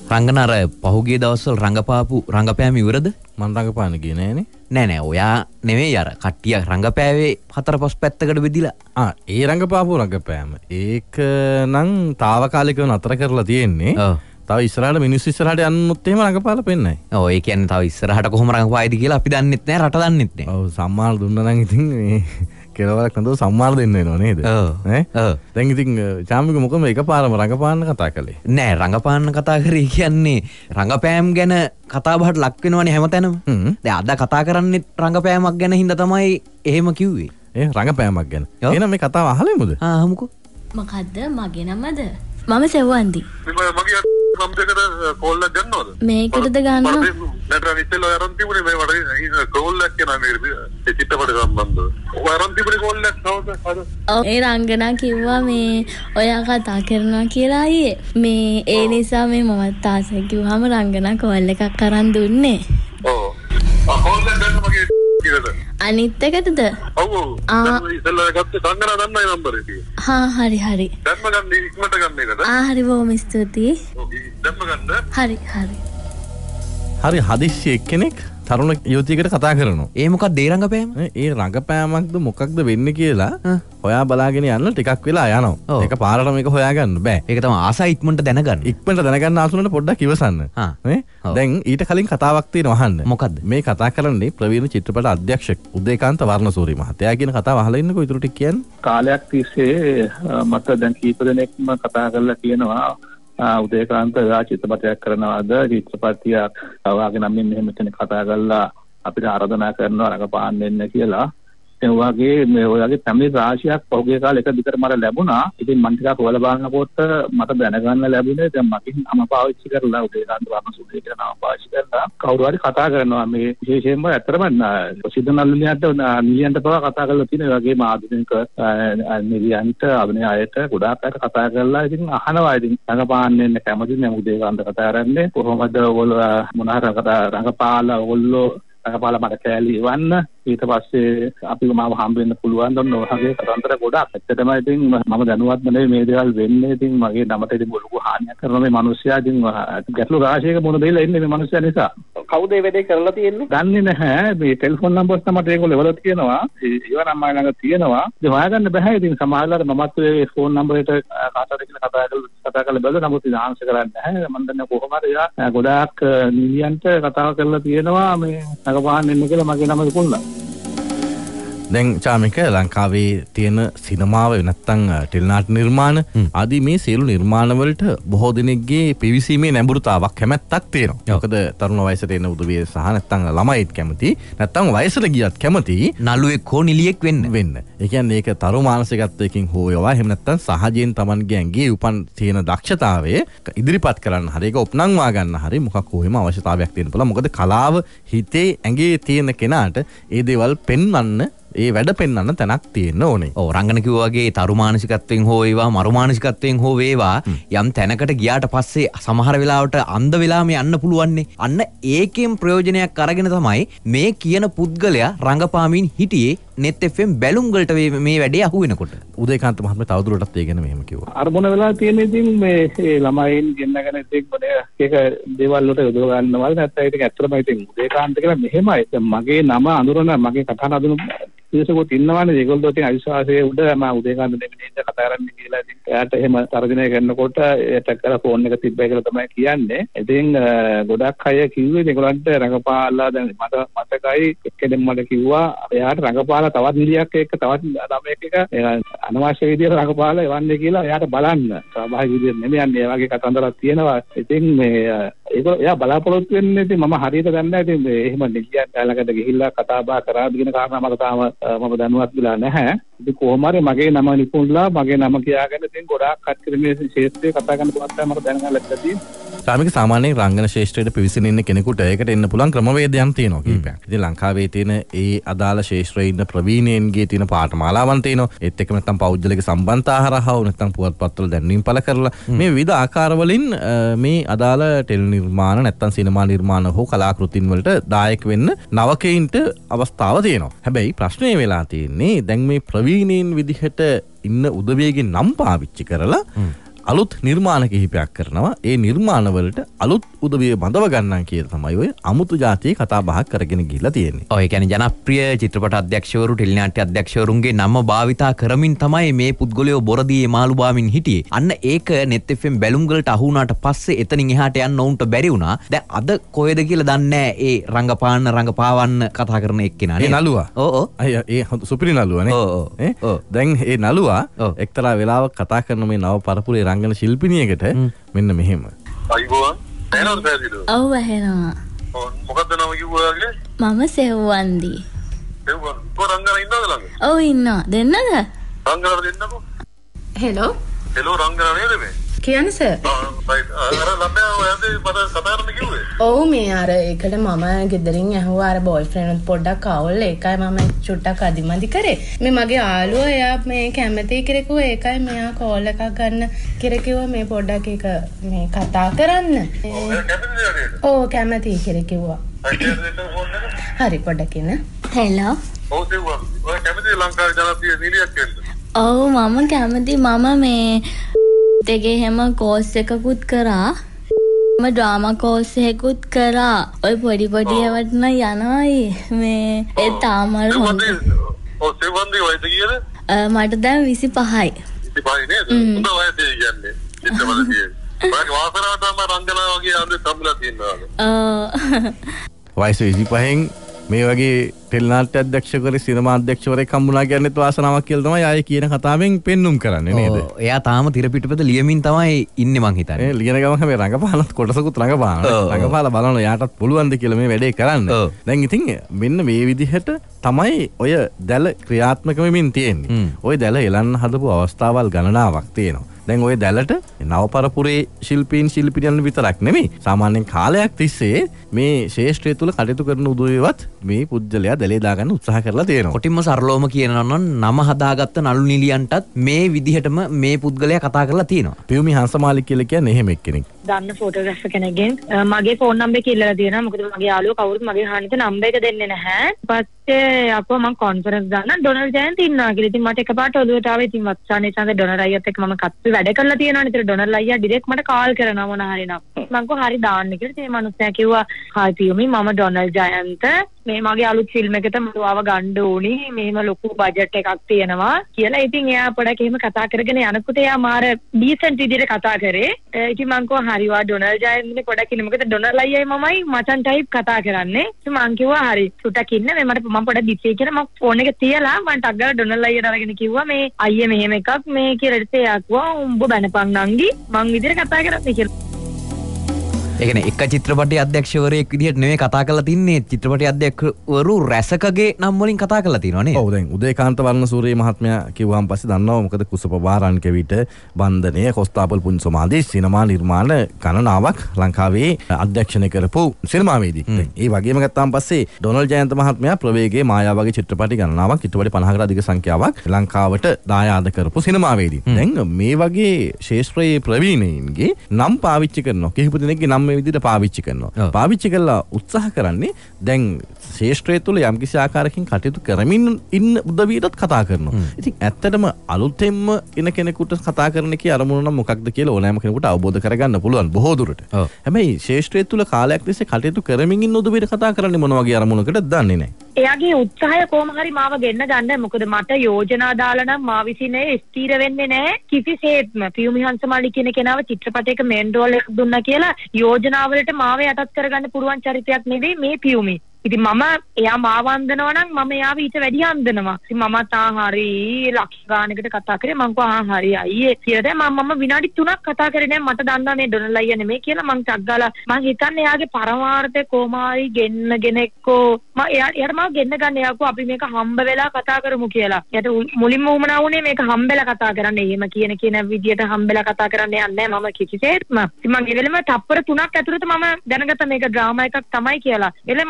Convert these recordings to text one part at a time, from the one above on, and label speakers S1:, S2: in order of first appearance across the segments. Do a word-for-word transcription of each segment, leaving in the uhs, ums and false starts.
S1: රංගන අර පහුගිය දවස්වල රංගපාපු රංගපෑම ඉවරද?
S2: මම රංගපාන ගියේ නෑනේ.
S1: නෑ නෑ ඔයා නෙවෙයි අර කට්ටිය රංගපෑවේ හතර පස් පැත්තකට බෙදිලා.
S2: ආ ඒ රංගපාපු රංගපෑම. ඒක නම් తాවකාලිකව නතර කරලා තියෙන්නේ.
S1: ඔව්.
S2: තව ඉස්සරහට මිනිස්සු ඉස්සරහට යන්නොත් එහෙම රංගපාලා පෙන්නයි.
S1: ඔව් ඒ කියන්නේ තව ඉස්සරහට කොහොම රංගපායිද කියලා අපි දන්නෙත් නෑ රට දන්නෙත් නෑ.
S2: ඔව් සම්මාන දුන්නා නම් ඉතින් මේ කෙලවරක් නේද සම්මාන දෙන්න වෙනව නේද?
S1: ඔව්
S2: ඈ
S1: ඔව්
S2: දැන් ඉතින් චාමික මොකම එකපාරම රංගපාන්න කතා කළේ
S1: නෑ රංගපාන්න කතා කරේ කියන්නේ රංගපෑම් ගැන කතා බහට ලක් වෙනවනේ හැමතැනම. දැන් අද කතා කරන්නේ රංගපෑමක් ගැන හින්දා තමයි එහෙම කිව්වේ.
S2: ඒ රංගපෑමක් ගැන. එහෙනම් මේ කතාව අහලෙමුද?
S1: ආ අහමුකෝ.
S3: මොකද්ද මගේ නමද? මම සෙව්වන්දි.
S4: මගේ නම් දෙකට කෝල් එකක් ගන්නවද?
S3: මේකටද ගන්නවා?
S4: නේද ඉතින් ඔය අරන් තිබුණේ මේ වඩ කෝල් එකක් කියන මේ චිත්තපට සම්බන්ධව. ඔය අරන් තිබුණේ කෝල් එකක් නවද?
S3: ඔව් ඒ රංගනා කිව්වා මේ ඔයා කතා කරනවා කියලා අයියේ. මේ ඒ නිසා මේ මමත් තාසයි කිව්වම රංගනා කෝල් එකක් අරන් දුන්නේ.
S4: ඔව්. ආ කෝල් එක ගන්න මගේ කීයද?
S3: අනිත් එකටද?
S4: ඔව් ඔව්. දැන් ඉතලා ගත්තේ සංගනා දන්නයි නම්බර් එක.
S3: හා හරි හරි.
S4: දැන්ම ගන්න ඉක්මනට ගන්න එකද?
S3: ආ හරි බොහොම ස්තුතියි.
S4: ඔව් දැන්ම ගන්න.
S3: හරි හරි.
S2: හරි හදිස්සි එක්කෙනෙක් තරුණ යුවතියකට කතා කරනවා.
S1: ඒ මොකක්ද ඒ රංගපෑම?
S2: ඒ රංගපෑමක්ද මොකක්ද වෙන්නේ කියලා හොයා බලාගෙන යන්න ටිකක් වෙලා යනවා. ඒක පාරට මේක හොයාගන්න බෑ.
S1: ඒක තමයි ආසයි ඉක්මනට දැනගන්න.
S2: ඉක්මනට දැනගන්න ආසුනට පොඩ්ඩක් ඉවසන්න. නේ? දැන් ඊට කලින් කතාවක් තියෙනවා අහන්න.
S1: මොකද්ද?
S2: මේ කතා කරන්නේ ප්‍රවීණ චිත්‍රපට අධ්‍යක්ෂක උදේකාන්ත වර්ණසූරි මහත්තයා කියන කතාව අහලා ඉන්නකෝ ඊටු ටික කියන්නේ.
S5: කාලයක් තිස්සේ මට දැන් කීප දෙනෙක්ම කතා කරලා කියනවා උදේකාන්ත ඔයා චිත්‍රපටයක් කරනවාද චිත්‍රපටියක් ඔයාගේ නම් මෙහෙම කෙනෙක් කතා කරලා අපිට ආරාධනා කරනවා රඟපාන්න එන්න කියලා. ඒ වගේ මේ ඔයාගේ පැමිණි රාශියක් පහුගිය කාලේ එක දිගට මට ලැබුණා. ඉතින් මම ටිකක් හොයලා බලනකොට මට දැනගන්න ලැබුණේ දැන් මකින් නම පාවිච්චි කරලා උදේකාන්ත වර්ණසූරිය කියන නම පාවිච්චි කරලා කවුරු හරි කතා කරනවා මේ විශේෂයෙන්ම ඇත්තටම ප්‍රසිද්ධ නළුනියන්ට නිලියන්ට පවා කතා කරලා තියෙන ඒ වගේම ආධුනික නිලියන්ට අභිනය අයට ගොඩාක් අයට කතා කරලා ඉතින් අහනවා ඉතින් රඟපාන්න එන්න කැමතිද මම උදේකාන්ත කතා කරන්නේ කොහොමද ඔයගොල්ලෝ මොනවා කතා රඟපාලා ඔයගොල්ලෝ රඟපාලා මට කෑලි එවන්න ඊට පස්සේ අපිව මාව හම්බ වෙන්න පුළුවන් දන්න ඔයගේ කතන්දර ගොඩක් ඇත්තටම ඉතින් මම දැනුවත්ම නෙවෙයි මේ දේවල් වෙන්නේ ඉතින් මගේ නමට ඉතින් ලොකු හානියක් කරන මේ මිනිස්සයා ඉතින් ගැටලු රාශියක මොන දෙයලා ඉන්නේ මේ මිනිස්සයා නිසා කවුද මේ වැඩේ කරලා තියෙන්නේ දන්නේ නැහැ මේ ටෙලිෆෝන් නම්බර්ස් තමයි ඒගොල්ලෝ එවලා තියෙනවා ඒවා නම් මම ළඟ තියෙනවා ඉතින් හොයාගන්න බෑ ඉතින් සමහරවිට මමත් ඒ ෆෝන් නම්බරේට කාටද කියලා කතා කරලා කතා කරලා බලලා නමුත් ඉතින් ආන්සර් කරන්නේ නැහැ මම දන්නේ කොහොමද එයා ගොඩාක් නිලියන්ට කතා කරලා තියෙනවා මේ රඟපාන්න එන්න කියලා මගේ නම දුන්නා.
S2: දැන් චාමික ලංකාවේ තියෙන සිනමාව නැත්තම් ටෙලිනාට්‍ය නිර්මාණ ආදී මේ සියලු නිර්මාණ වලට බොහෝ දෙනෙක්ගේ පිවිසීමේ නැඹුරුතාවක් කැමැත්තක් තියෙනවා. මොකද තරුණ වයසට එන උදවිය සහ නැත්තම් ළමයිත් කැමති නැත්තම් වයසට ගියත් කැමති
S1: නළුවෙක් හෝ නිලියෙක් වෙන්න
S2: වෙන්න. ඒ කියන්නේ ඒක තරු මානසිකත්වයකින් හෝ ඒවා එහෙම නැත්තම් සහජයෙන් Tamanගේ ඇඟේ උපන් තියෙන දක්ෂතාවය ඉදිරිපත් කරන්න හරි ඒක උපනංවා ගන්න හරි මොකක් හෝ එහෙම අවශ්‍යතාවයක් තියෙන පුළුවන්. මොකද කලාව හිතේ ඇඟේ තියෙන කෙනාට ඒ දේවල් පෙන්වන්න ඒ වැඩ පෙන්වන්න තැනක් තියෙන්න ඕනේ.
S1: ඔව් රංගන කිව්වා වගේ තරු මානසිකත්වයෙන් හෝ වේවා මරු මානසිකත්වයෙන් හෝ වේවා යම් තැනකට ගියාට පස්සේ සමහර වෙලාවට අන්ධ වෙලාම යන්න පුළුවන්නේ. අන්න ඒකෙන් ප්‍රයෝජනයක් අරගෙන තමයි මේ කියන පුද්ගලයා රංගපාමින් හිටියේ net F M බැලුම් වලට මේ වැඩේ අහු වෙනකොට.
S2: උදේකාන්ත මහත්මයා තවදුරටත් ඒ ගැන මෙහෙම කිව්වා.
S5: අර මොන වෙලාව තියෙන ඉතින් මේ ළමයින් ගෙන්නගෙන ඉතින් මොනේ ඒක දේවල් වලට යොදව ගන්නවල නැත්නම් ඉතින් ඇත්තටම ඉතින් උදේකාන්ත කියලා මෙහෙමයි. මගේ නම අඳුරන මගේ කතා නඳුන පිරිසකුත් ඉන්නවනේ ඒගොල්ලෝ ඉතින් අවිශ්වාසයේ උඩ මම උදේකාන්ත නෙමෙයි කතා කරන්නේ කියලා ඉතින් එයාට එහෙම තර්ජනය කරනකොට එයාට කරලා ෆෝන් එක තිබ්බයි කියලා තමයි කියන්නේ. ඉතින් ගොඩක් අය කිව්වේ ඒගොල්ලන්ට රඟපාලා දැන් මට මතකයි එක්කෙනෙක් මට කිව්වා එයාට රඟපාලා තවත් නිලියක් එක්ක තවත් ළමයෙක් එක අනවශ්‍ය විදියට රඟපාලා එවන්නේ කියලා එයාට බලන්න. ස්වාභාවික විදියට නෙමෙයි යන්නේ. ඒ වගේ කතන්දරක් තියෙනවා. ඉතින් මේ ඒක එයා බලාපොරොත්තු වෙන්නේ ඉතින් මම හරියට දන්නේ නැහැ ඉතින් මේ එහෙම නිලියක් ළඟට ගිහිල්ලා කතා බහ කරාද කියන කාරණා මට තාම මම දැනුවත් වෙලා නැහැ. ඉතින් කොහොම හරි මගේ නම නිපුණලා මගේ නම කියාගෙන ඉතින් ගොඩාක් කට්ටිය මේ ශාස්ත්‍රයේ කතා කරන පුවත් තමයි මට දැනගන්න ලැබලා තියෙන්නේ.
S2: සාමික සාමාන්‍යයෙන් රංගන ශාස්ත්‍රයට පිවිසෙන ඉන්න කෙනෙකුට ඒකට එන්න පුළුවන් ක්‍රමවේදයන් තියෙනවා කීපයක්. ඉතින් ලංකාවේ තියෙන ඒ අදාළ ශාස්ත්‍රයේ ඉන්න ප්‍රවීණයන්ගේ තියෙන පාඨමාලාවන් තියෙනවා. ඒත් එක්ක නැත්තම් පෞද්ගලික සම්බන්ධතා හරහා නැත්තම් පුවත්පත්වල දැන්වීම් පළ කරලා මේ විවිධ ආකාරවලින් මේ අදාළ ටෙලි නිර්මාණ නැත්තම් සිනමා නිර්මාණ හෝ කලාකෘතින් වලට දායක වෙන්න නවකයින්ට අවස්ථාව තියෙනවා. හැබැයි ප්‍රශ්නේ වෙලා තියෙන්නේ දැන් මේ ප්‍රවීණයින් විදිහට ඉන්න උදවියගේ නම් පාවිච්චි කරලා අලුත් නිර්මාණ කිහිපයක් කරනවා. ඒ නිර්මාණවලට අලුත් උදවිය බඳව ගන්නවා කියලා තමයි ඔය අමුතු જાතියේ කතා බහක් කරගෙන ගිහිල්ලා තියෙන්නේ.
S1: ඔය කියන්නේ ජනප්‍රිය චිත්‍රපට අධ්‍යක්ෂවරු ටෙලිනාට්‍ය අධ්‍යක්ෂවරුන්ගේ නම භාවිතා කරමින් තමයි මේ පුද්ගලයෝ බොරදී මාළු බාමින් හිටියේ. අන්න ඒක net F M බැලුම් වලට අහු වුණාට පස්සේ එතනින් එහාට යන්න උන්ට බැරි වුණා. දැන් අද කොහෙද කියලා දන්නේ නැහැ. ඒ රංගපාන්න රංගපාවන්න කතා කරන එක්කෙනා
S2: ඒ නළුවා.
S1: ඔව් ඔව්.
S2: අය ඒ සුපිරි නළුවානේ.
S1: ඔව් ඔව්.
S2: ඈ
S1: ඔව්.
S2: දැන් ඒ නළුවා
S1: ඔව්.
S2: එක්තරා වෙලාවක කතා කරන මේ නව පරපුරේ රංගන ශිල්පිනියකට මෙන්න මෙහෙම.
S4: අයිබෝන් එහෙනම් පැහැදිලිද?
S3: ඔව් ඇහෙනවා.
S4: මොකද්ද නම කිව්වාගේ?
S3: මම සෙව්වන්දි.
S4: සෙව්වන් කො රංගන ඉන්නවද ළඟ?
S3: ඔව් ඉන්නවා. දෙන්නද?
S4: රංගන දෙන්නකෝ.
S6: හෙලෝ
S4: හෙලෝ රංගන නේද මේ?
S6: කියන්න සර්.
S4: රයිට් අර ළමයා ඔයන්දී මට කතා කරන්න කිව්වේ.
S6: ඔව් මේ අර ඒකට මම ගෙදරින් ඇහුවා අර බෝයිෆ්‍රෙන්ඩ් පොඩ්ඩක් ආවොල් ඒකයි මම චුට්ටක් අදිමදි කරේ. මේ මගේ යාළුවා එයා මේ කැමති කිරෙකුව ඒකයි මෙයා කෝල් එකක් ගන්න කිරෙකුව මේ පොඩ්ඩක් ඒක මේ කතා කරන්න.
S4: ඔය කැමතිද නේද?
S6: ඔව් කැමති කිරෙකුවා. හරි පොඩ්ඩක් ඉන්න.
S3: හෙලෝ.
S4: ඔව් සෙව්වන් ඔය කැමතිද ලංකාවේ ජනප්‍රිය නිලියක් වෙන්න?
S3: ඔව් මම කැමති. මම මේ දෙගේ හැම කෝස් එකකුත් කරා. මම ඩ්‍රාමා කෝස් එකකුත් කරා. ඔය පොඩි පොඩි ඒවට නම් යනවායි. මේ ඒ තාම අර හොඳ.
S4: ඔව් සෙව්වන්දී වයස කීයද?
S3: මට දැන් විසි පහයි.
S4: විසි පහයි නේද? හොඳ වයසේ කියන්නේ. චිත්‍රපටයේ. මම වාසනාවට තමයි රංගනා වගේ අඳ සම්බුලා තියෙනවා.
S3: ඔව්.
S2: වයස විසි පහෙන් මේ වගේ ටෙලිනාට්‍ය අධ්‍යක්ෂකවරයෙක් සිනමා අධ්‍යක්ෂකවරයෙක් හම්බුණා කියන්නේත් වාසනාවක් කියලා තමයි ආයේ කියන කතාවෙන් පෙන්눔 කරන්නේ නේද?
S1: ඔව්. එයා තාම තිර පිටපත ලියමින් තමයි ඉන්නේ මං හිතන්නේ.
S2: ඒ ලියන ගමන් හැබැයි රංගපාලත් කොටසකුත් රංගපාන. රංගපාල බලන යාටත් පුළුවන්ද කියලා මේ වැඩේ කරන්න. දැන් ඉතින් මෙන්න මේ විදිහට තමයි ඔය දැල ක්‍රියාත්මක වෙමින් තියෙන්නේ. ඔය දැල එලන්න හදපු අවස්ථාවල් ගණනාවක් තියෙනවා. දැන් ඔය දැලට නවපරපුරේ ශිල්පීන් ශිල්පිනියන් විතරක් නෙමෙයි සාමාන්‍යයෙන් කාලයක් තිස්සේ මේ ශේෂ්ත්‍රය තුල කටයුතු කරන උදවියවත් මේ පුජ්‍යලයා දැලේ දාගන්න උත්සාහ කරලා තියෙනවා.
S1: කොටින්ම සරලවම කියනවා නම් නම හදාගත්ත නළු නිලියන්ටත් මේ විදිහටම මේ පුද්ගලයා කතා කරලා තියෙනවා.
S2: පියුමි හංසමාලි කියලා කියන්නේ එහෙම එක්කෙනෙක්.
S7: දන්න ෆොටෝග්‍රැෆර් කෙනෙක්ගෙන් මගේ ෆෝන් නම්බර් එක ඉල්ලලා තියෙනවා. මොකද මගේ යාළුවෝ කවුරුත් මගේ හානිත නම්බර් එක දෙන්නේ නැහැ. පස්සේ අපෝ මම කොන්ෆරන්ස් දාන්න ඩොනල්ඩ් ජයන්ති ඉන්නවා කියලා. ඉතින් මට එකපාරට ඔළුවට ආවේ ඉතින් වත්සානේ සඳ ඩොනල්ඩ් අයියත් එක්ක මම කප්පේ වැඩ කරලා තියෙනවානේ. ඉතින් ඩොනල්ඩ් අයියා ඩිරෙක්ට් මට කාල් කරනවා මොන හරි නම්. මම කෝ හරි දාන්න කියලා. ඉතින් මේ මනුස්සයා කිව්වා "හායි පියුමි මම ඩොනල්ඩ් ජයන්ත මේ මගේ අලුත් ෆිල්ම් එකට මම ආව ගන්න ඕනි. මේම ලොකු බජට් එකක් තියෙනවා" කියලා. ඉතින් එයා පොඩක් එහෙම කතා කරගෙන යනකොට එයා මාර ඩීසන්ට් විදිහට කතා කරේ. ඉතින් මම කෝ හරි වා ඩොනල්ඩ් ජයන්ත්නේ පොඩක් ඉන්න. මොකද ඩොනල්ඩ් අයියයි මමයි මචන් ටයිප් කතා කරන්නේ. ඉතින් මම කිව්වා හරි සුටක් ඉන්න මේ මට මම පොඩක් බිසි කියලා මම ෆෝන් එක තියලා මම ටක් ගාලා ඩොනල්ඩ් අයියට අරගෙන කිව්වා මේ අයියේ මෙහෙම එකක් මේ කියලා. ඉතින් එයා කිව්වා උඹ බැනපන් නංගි මං විදිහට කතා කරන්නේ කියලා.
S1: ඒ කියන්නේ එක චිත්‍රපටයේ අධ්‍යක්ෂවරයෙක් විදිහට නෙමෙයි කතා කරලා තින්නේ චිත්‍රපටයේ අධ්‍යක්ෂවරු රැසකගේ නම් වලින් කතා කරලා තියෙනවා නේද?
S2: ඔව් දැන් උදේකාන්ත වර්ණසූරිය මහත්මයා කිව්වම පස්සේ දන්නවා මොකද කුසපබාරන් කෙවිට බන්ධනය කොස්තාපල් පුංසමාදී සිනමා නිර්මාණ ගණනාවක් ලංකාවේ අධ්‍යක්ෂණය කරපු සිනමාවේදී. දැන් ඒ වගේම ගත්තාම පස්සේ ඩොනල්ඩ් ජයන්ත මහත්මයා ප්‍රවේගයේ මායා වගේ චිත්‍රපටි ගණනාවක් චිත්‍රපටි පනහකට අධික සංඛ්‍යාවක් ලංකාවට දායාද කරපු සිනමාවේදී. දැන් මේ වගේ ශාස්ත්‍රීය ප්‍රවීණයින්ගේ නම් පාවිච්චි කරනවා. කිහිප දෙනෙක්ගේ නම් මේ විදිහට පාවිච්චි කරනවා. පාවිච්චි කළා උත්සාහ කරන්නේ දැන් ශේෂ්ත්‍රය තුළ යම්කිසි ආකාරයකින් කටයුතු කරමින් ඉන්න උදවියටත් කතා කරනවා. ඉතින් ඇත්තටම අලුතෙන්ම එන කෙනෙකුට කතා කරන එකේ අරමුණ නම් මොකක්ද කියලා ඕනෑම කෙනෙකුට අවබෝධ කරගන්න පුළුවන් බොහෝ දුරට. හැබැයි ශේෂ්ත්‍රය තුළ කාලයක් තිස්සේ කටයුතු කරමින් ඉන්න උදවියට කතා කරන්නේ මොන වගේ අරමුණකටද දන්නේ නැහැ.
S7: එයාගේ උත්සාහය කොහොම හරි මාව ගෙන්න ගන්න. මොකද මට යෝජනා දාලා නම් මා විසින් ඒ ස්ථිර වෙන්නේ නැහැ කිසිසේත්ම. පියුමි හංසමාලි කියන කෙනාව චිත්‍රපටයක මේන් රෝල් එකක් දුන්නා කියලා යෝජනාවලට මාව යටත් කරගන්න පුළුවන් චරිතයක් නෙවෙයි මේ පියුමි. ඉතින් මම එයා මාව අන්දනවා නම් මම එයාව ඊට වැඩිය අන්දනවා. ඉතින් මම තා හරි ලක්ෂ ගානකට කතා කරේ. මං කිව්වා ආ හරි අයියේ කියලා. මම මම විනාඩි තුනක් කතා කරේ නෑ. මට දන්නවා මේ ඩොනල්ඩ් අයියා නෙමෙයි කියලා. මං ටක් ගාලා මං හිතන්නේ එයාගේ පරමාර්ථය කොමාරි ගෙන්නගෙන එක්කෝ මම එයා එයාට මාව ගෙන්න ගන්න එයාකෝ අපි මේක හම්බ වෙලා කතා කරමු කියලා. එයාට මුලින්ම උමනා වුණේ මේක හම්බෙලා කතා කරන්න. එහෙම කියන කියන විදියට හම්බෙලා කතා කරන්න යන්නේ නෑ මම කිසිසේත්ම. ඉතින් මං ඒ වෙලෙම තප්පර තුනක් ඇතුළත මම දැනගත්තා මේක ඩ්‍රාමා එකක් තමයි කියලා. එළෙන් මං ටක් ගාලා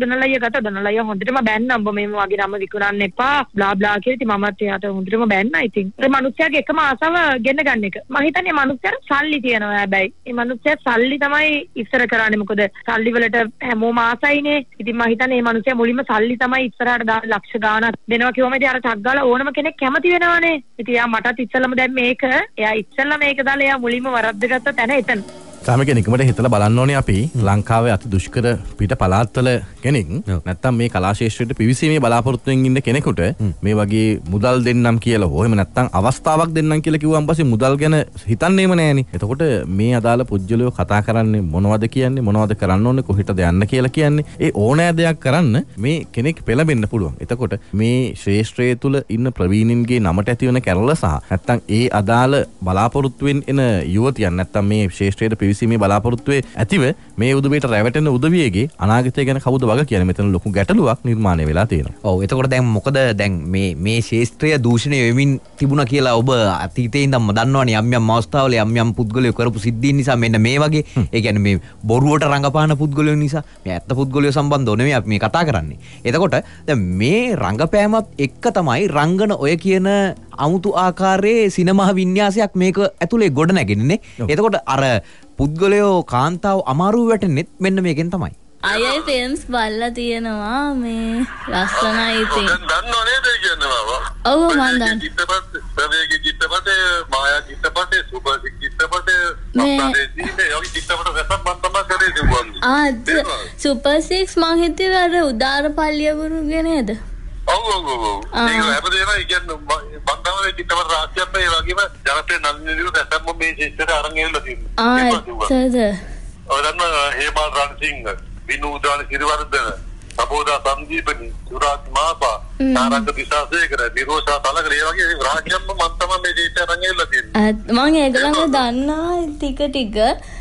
S7: ඩොනල්ඩ් අයියා ගත්තා. ඩොනල්ඩ් අයියා හොඳටම බැන්නා. උඹ මේ වගේ නම විකුණන්න එපා. බ්ලා බ්ලා කියලා ඉතින් මමත් එයාට හොඳටම බැන්නා. ඉතින් ඒ මිනිස්යාගේ එකම ආසාව ගෙන්න ගන්න එක. මම හිතන්නේ මිනිස්යාට සල්ලි තියෙනවා හැබැයි. ඒ මිනිස්යා සල්ලි තමයි ඉස්සර කරන්නේ. මොකද සල්ලි වලට හැමෝම ආසයිනේ. ඉතින් මම හිතන්නේ මේ මිනිස්යා මුලින්ම සල්ලි තමයි ඉස්සරහට දාන ලක්ෂ ගාණක් දෙනවා කිව්වම ඉතින් අර ටක් ගාලා ඕනම කෙනෙක් කැමති වෙනවනේ. ඉතින් එයා මටත් ඉස්සෙල්ලම දැන් මේක එයා ඉස්සෙල්ලා මේක දාලා එයා මුලින්ම වරද්දගත්ත තැන එතන.
S2: සාමික නිකමට හිතලා බලන්න ඕනේ අපි ලංකාවේ අති දුෂ්කර පිට පළාත්වල කෙනෙක් නැත්තම් මේ කලා ශාස්ත්‍රයට පිවිසීමේ බලාපොරොත්තුෙන් ඉන්න කෙනෙකුට මේ වගේ මුදල් දෙන්නම් කියලා හෝ එහෙම නැත්තම් අවස්ථාවක් දෙන්නම් කියලා කිව්වන් පස්සේ මුදල් ගැන හිතන්නේම නෑනේ. එතකොට මේ අදාළ පුජ්‍යලෝ කතා කරන්නේ මොනවද කියන්නේ මොනවද කරන්න ඕනේ කොහෙටද යන්න කියලා කියන්නේ ඒ ඕනෑ දෙයක් කරන්න මේ කෙනෙක් පෙළඹෙන්න පුළුවන්. එතකොට මේ ශාස්ත්‍රයේ තුල ඉන්න ප්‍රවීණින්ගේ නමට ඇති වෙන කැරල සහ නැත්තම් ඒ අදාළ බලාපොරොත්තුෙන් එන යුවතියන් නැත්තම් මේ ශාස්ත්‍රයට පිවිසීමේ බලාපොරොත්තුවේ ඇතිව මේ උදවියට රැවටෙන උදවියගේ අනාගතය ගැන කවුද වග කියන්නේ? මෙතන ලොකු ගැටලුවක් නිර්මාණය වෙලා තියෙනවා.
S1: ඔව් එතකොට දැන් මොකද දැන් මේ මේ ශාස්ත්‍රය දූෂණය වෙමින් තිබුණා කියලා ඔබ අතීතයේ ඉඳන්ම දන්නවනේ යම් යම් අවස්ථාවල යම් යම් පුද්ගලයෝ කරපු සිද්ධීන් නිසා මෙන්න මේ වගේ ඒ කියන්නේ මේ බොරුවට රඟපාන පුද්ගලයෝ නිසා මේ ඇත්ත පුද්ගලයෝ සම්බන්ධව නෙමෙයි අපි මේ කතා කරන්නේ. එතකොට දැන් මේ රංගපෑමත් එක්ක තමයි රංගන ඔය කියන අමුතු ආකාරයේ සිනමා වින්‍යාසයක් මේක ඇතුලේ ගොඩ නැගෙන්නේ. එතකොට අර පුද්ගලයෝ කාන්තාව අමාරුව වැටෙන්නෙත් මෙන්න මේකෙන් තමයි.
S3: අයයි ෆිල්ම්ස් බලලා තියෙනවා මේ ලස්සනයි ඉතින්.
S4: දන්නව නේද කියන්නේ මාවා?
S3: ඔව් මම දන්නවා.
S4: චිත්තපට, ප්‍රවේගී චිත්තපට, මායා චිත්තපට, සුපර් චිත්තපට, සම්ප්‍රදායේ යෝගී චිත්තපට රසම් මම තමයි කරේ දුවන්නේ.
S3: ආ සුපර් සික්ස් මං හිතුවේ අර උදාර පල්ලියගුරුගේ නේද?
S4: ඔව් ඔව් ඔව්. ඒක හැබැයි ඒක කියන්නේ මම තමයි චිත්තපට රාශියක් මේ වගේම ජනප්‍රිය නන්දිනිරු රසම් මේ ශිෂ්ටට අරන් එන්න තියෙනවා.
S3: ආ සද.
S4: ඔය දන්න හේමල් රන්සිංහ, විනෝදාන සිරිවර්ධන, සබෝදා සම්දීපනි, සුරාත් මාපා, තාරංග විශ්වාසේකර, නිරෝෂා තලකර ඒ වගේ රාජ්‍යම්ම මම තමයි මේ ජීවිතය අරන් එන්න තියෙන්නේ.
S3: මම ඒගොල්ලන්ව දන්නවා ටික ටික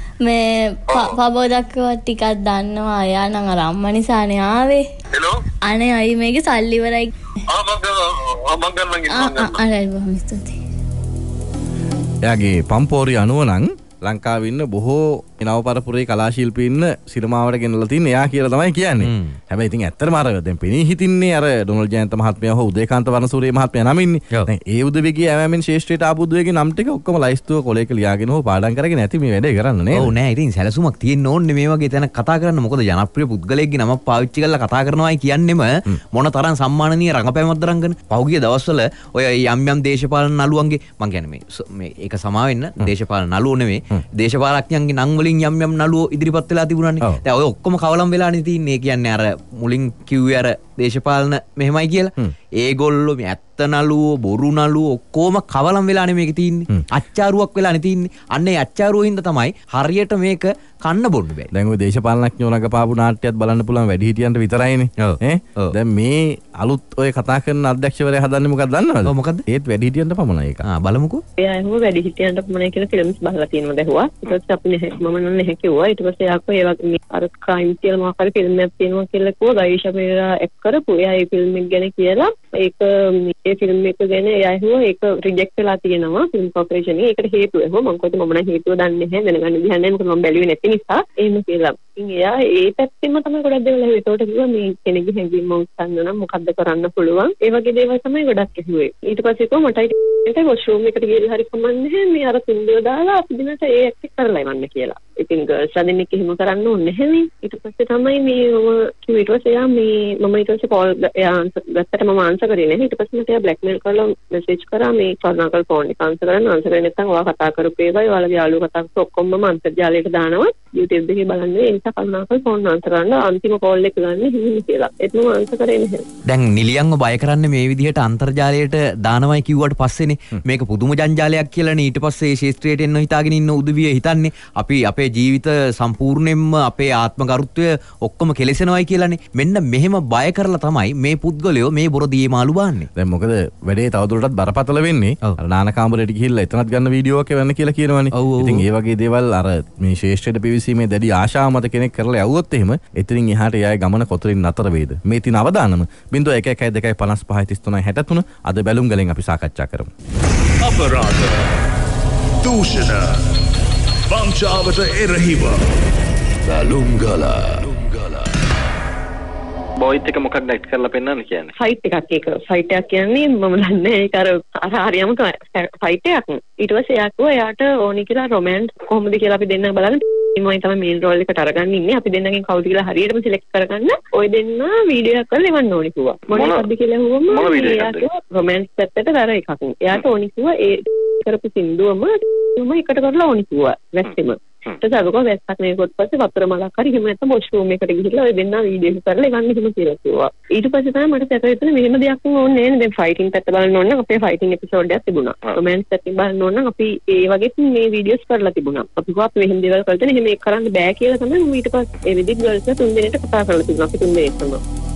S3: මේ පබෝදක්කවත් ටිකක් දන්නවා. එයා නම් අර අම්මා නිසානේ ආවේ.
S4: හෙලෝ.
S3: අනේ අයි මේකේ සල්ලි ඉවරයි.
S4: ආ මම මම ගන්න ගන්න.
S3: ආ ආ බොහොම ස්තුතියි.
S2: එයාගේ පම්පෝරි අනුව නම් ලංකාවේ ඉන්න බොහෝ නවපරපුරේ කලා ශිල්පීන් සිනමාවට ගෙනලා තින්නේ එයා කියලා තමයි කියන්නේ. හැබැයි ඉතින් ඇත්තටම අර දැන් පෙනී හිටින්නේ අර ඩොනල්ඩ් ජයන්ත මහත්මයා හෝ උදේකාන්ත වර්ණසූරිය මහත්මයා නම් ඉන්නේ. දැන් ඒ උදවියගේ ඇවෑමෙන් ශේෂ්ත්‍රයට ආපු උදවියගේ නම් ටික ඔක්කොම ලයිස්තුව කොලයක ලියාගෙන හෝ පාඩම් කරගෙන ඇති මේ වැඩේ කරන්න නේද?
S1: ඔව් නෑ ඉතින් සැලසුමක් තියෙන්න ඕනේ මේ වගේ තැනක් කතා කරන්න. මොකද ජනප්‍රිය පුද්ගලයෙක්ගේ නමක් පාවිච්චි කරලා කතා කරනවායි කියන්නෙම මොන තරම් සම්මානනීය රංගපෑමක්ද රංගන. පහුගිය දවස්වල ඔය යම් යම් දේශපාලන නළුවන්ගේ මං කියන්නේ මේ මේ ඒක සමා වෙන්න දේශපාලන නළුවෝ නෙමෙයි දේශපාලඥයන්ගේ නම් වලින් යම් යම් නළුවෝ ඉදිරිපත් වෙලා තිබුණානේ. දැන් ඔය ඔක්කොම කවලම් වෙලානේ තින්නේ. කියන්නේ අර මුලින් කිව්වේ අර දේශපාලන මෙහෙමයි කියලා. ඒගොල්ලෝ මේ ඇත්ත නළුවෝ බොරු නළුවෝ ඔක්කොම කවලම් වෙලානේ මේක තින්නේ. අච්චාරුවක් වෙලානේ තින්නේ. අන්න ඒ අච්චාරුව හින්දා තමයි හරියට මේක කන්න බොන්න බැරි.
S2: දැන් ඔය දේශපාලනඥයෝ නගපාපු නාට්‍යයත් බලන්න පුළුවන් වැඩිහිටියන්ට විතරයිනේ. ඈ දැන් මේ අලුත් ඔය කතා කරන අධ්‍යක්ෂවරයා හදන්නේ මොකක්ද දන්නවද?
S1: ඔව් මොකද්ද?
S2: ඒත් වැඩිහිටියන්ට පමණයි ඒක.
S1: ආ බලමුකෝ.
S8: එයා ඇහුව වැඩිහිටියන්ට පමණයි කියලා ෆිල්ම්ස් බලලා තියෙනවා දැහුවා. ඊට පස්සේ අපි නැහැ මම නම් නැහැ කිව්වා. ඊට පස්සේ යාකෝ ඒ වගේ අර ක්‍රයිම් කියලා මොකක් හරි ෆිල්ම් එකක් තියෙනවා කියලා කිව්වා. ගයිෂා පෙරේරා එක් කරපු එයා ඒ ෆිල්ම් එක ගැන කියලා ඒක ඒ ෆිල්ම් එක ගැන එයා ඇහුවා ඒක රිජෙක්ට් වෙලා තියෙනවා ෆිල්ම් කෝපරේෂන් එකේ. ඒකට හේතුව ඇහුවා. මම කිව්වා මම නම් හේතුව දන්නේ නැහැ දැනගන්න විදිහක් නැහැ මොකද මම බැලුවේ නැති නිසා. එහෙම කියලා. ඉතින් එයා ඒ පැත්තෙන්ම තමයි ගොඩක් දේවල් ඇහුවේ. ඒකට කිව්වා මේ කෙනෙක්ගේ හැඟීම් උස්සන්න නම් මොකද්ද කරන්න පුළුවන්. ඒ වගේ දේවල් තමයි ගොඩක් ඇහුවේ. ඊට පස්සේ කිව්වා මටයි ඒක වොෂ්රූම් එකට ගිහලා හරි කමන්නේ මේ අර සින්දුව දාලා අපි දිනට ඒ ඇක්ට් කරලා ඉවන්න කියලා. ඉතින් ගර්ල්ස් අදින්නෙක් එහෙම කරන්න ඕනේ නැහැනේ. ඊට පස්සේ තමයි මේ කිව්ව ඊට පස්සේ එයා මේ මම ඊට පස්සේ කෝල් එයා ගත්තට මම ආන්සර් කරේ නැහැ. ඊට පස්සේ මට එයා බ්ලැක්මේල් කරලා මෙසේජ් කරා මේ කරුණාකර ෆෝන් එක ආන්සර් කරන්න ආන්සර් කරේ නැත්නම් ඔයා කතා කරපු ඒවායි ඔයාලගේ යාළුවෝ කතා කරපු ඔක්කොම මම අන්තර්ජාලයට දානවා. YouTube එකේ බලන්න ඒ නිසා කරුණාකර ෆෝන් ආන්සර් කරන්න අන්තිම කෝල් එක ගන්න හිමින් කියලා. ඒත් මම ආන්සර් කරේ නැහැ.
S1: දැන් නිලියන්ව බය කරන්නේ මේ විදිහට අන්තර්ජාලයට දානවයි කිව්වට පස්සේනේ මේක පුදුම ජංජාලයක් කියලානේ. ඊට පස්සේ මේ ශේෂ්ත්‍රයට එන්න හිතාගෙන ඉන්න උදවිය හිතන්නේ අපි අපේ ජීවිත සම්පූර්ණයෙන්ම අපේ ආත්ම ගරුත්වය ඔක්කොම කෙලෙසෙනවයි කියලානේ. මෙන්න මෙහෙම බය කරලා තමයි මේ පුද්ගලයෝ මේ බොරදියේ මාළු බාන්නේ.
S2: දැන් මොකද වැඩේ තවදුරටත් බරපතල වෙන්නේ. අර නාන කාමරයට ගිහිල්ලා එතනත් ගන්න වීඩියෝ එකක් එවන්න කියලා කියනවනේ. ඉතින් ඒ වගේ දේවල් අර මේ ශේෂ්ත්‍රයට පිවිසීමේ දැඩි ආශාව මත කෙනෙක් කරලා යවුවොත් එහෙම එතනින් එහාට එයාගේ ගමන කොතරින් නතර වේද? මේ තින අවදානම බිංදුව එක එකයි දෙකයි පනස් පහයි තිස් තුනයි හැට තුන අද බැලුම් ගලෙන් අපි සාකච්ඡා කරමු.
S9: අපරාධ දූෂණ වංචාවට එරෙහිව බැලුම් ගල
S2: බොයිත් එක මොකක්ද ඇක්ට් කරලා පෙන්නන්න කියන්නේ?
S8: ෆයිට් එකක් ඒක. ෆයිට් එකක් කියන්නේ මම දන්නේ ඒක අර අර හරියම ෆයිට් එකක්. ඊට පස්සේ එයා කිව්වා එයාට ඕනි කියලා රොමෑන්ස් කොහොමද කියලා අපි දෙන්න බලන්න. මම තමයි මේන් රෝල් එකට අරගෙන ඉන්නේ. අපි දෙන්නගෙන් කවුද කියලා හරියටම සිලෙක්ට් කරගන්න. ඔය දෙන්න වීඩියෝ එකක් කරලා එවන්න ඕනි කිව්වා. මොනවද කියලා හුවම එයා කිව්වා රොමෑන්ස් පැත්තට දර එකක්. එයාට ඕනි කිව්වා ඒ කරපු සින්දුවම මම එකට කරලා ඕනි කිව්වා. වැස්සෙම. ඊට පස්සේ අරකෝ වැස්සක් මේකත් පස්සේ වතුර මලක් හරි එහෙම නැත්නම් වොෂ් රූම් එකට ගිහිල්ලා ඔය දෙන්නා වීඩියෝ එක කරලා එවන්න එහෙම කියලා කිව්වා. ඊට පස්සේ තමයි මට සැකෙන්නේ මෙහෙම දෙයක් ඕනේ නෑ. දැන් ෆයිටින් පැත්ත බලන්න ඕන නම් අපේ ෆයිටින් එපිසෝඩ් එකක් තිබුණා. රොමෑන්ස් පැත්තෙන් බලන්න ඕන නම් අපි ඒ වගේ මේ වීඩියෝස් කරලා තිබුණා. අපි කිව්වා අපි මෙහෙම දේවල් කරලා තියෙන එහෙම ඒක කරන්න බෑ කියලා තමයි මම ඊට පස්සේ ඒ විදිහට ගර්ල්ස්ලා තුන් දෙනෙක්ට කතා කරලා තිබුණා. අපි තුන් දෙනෙක්ම.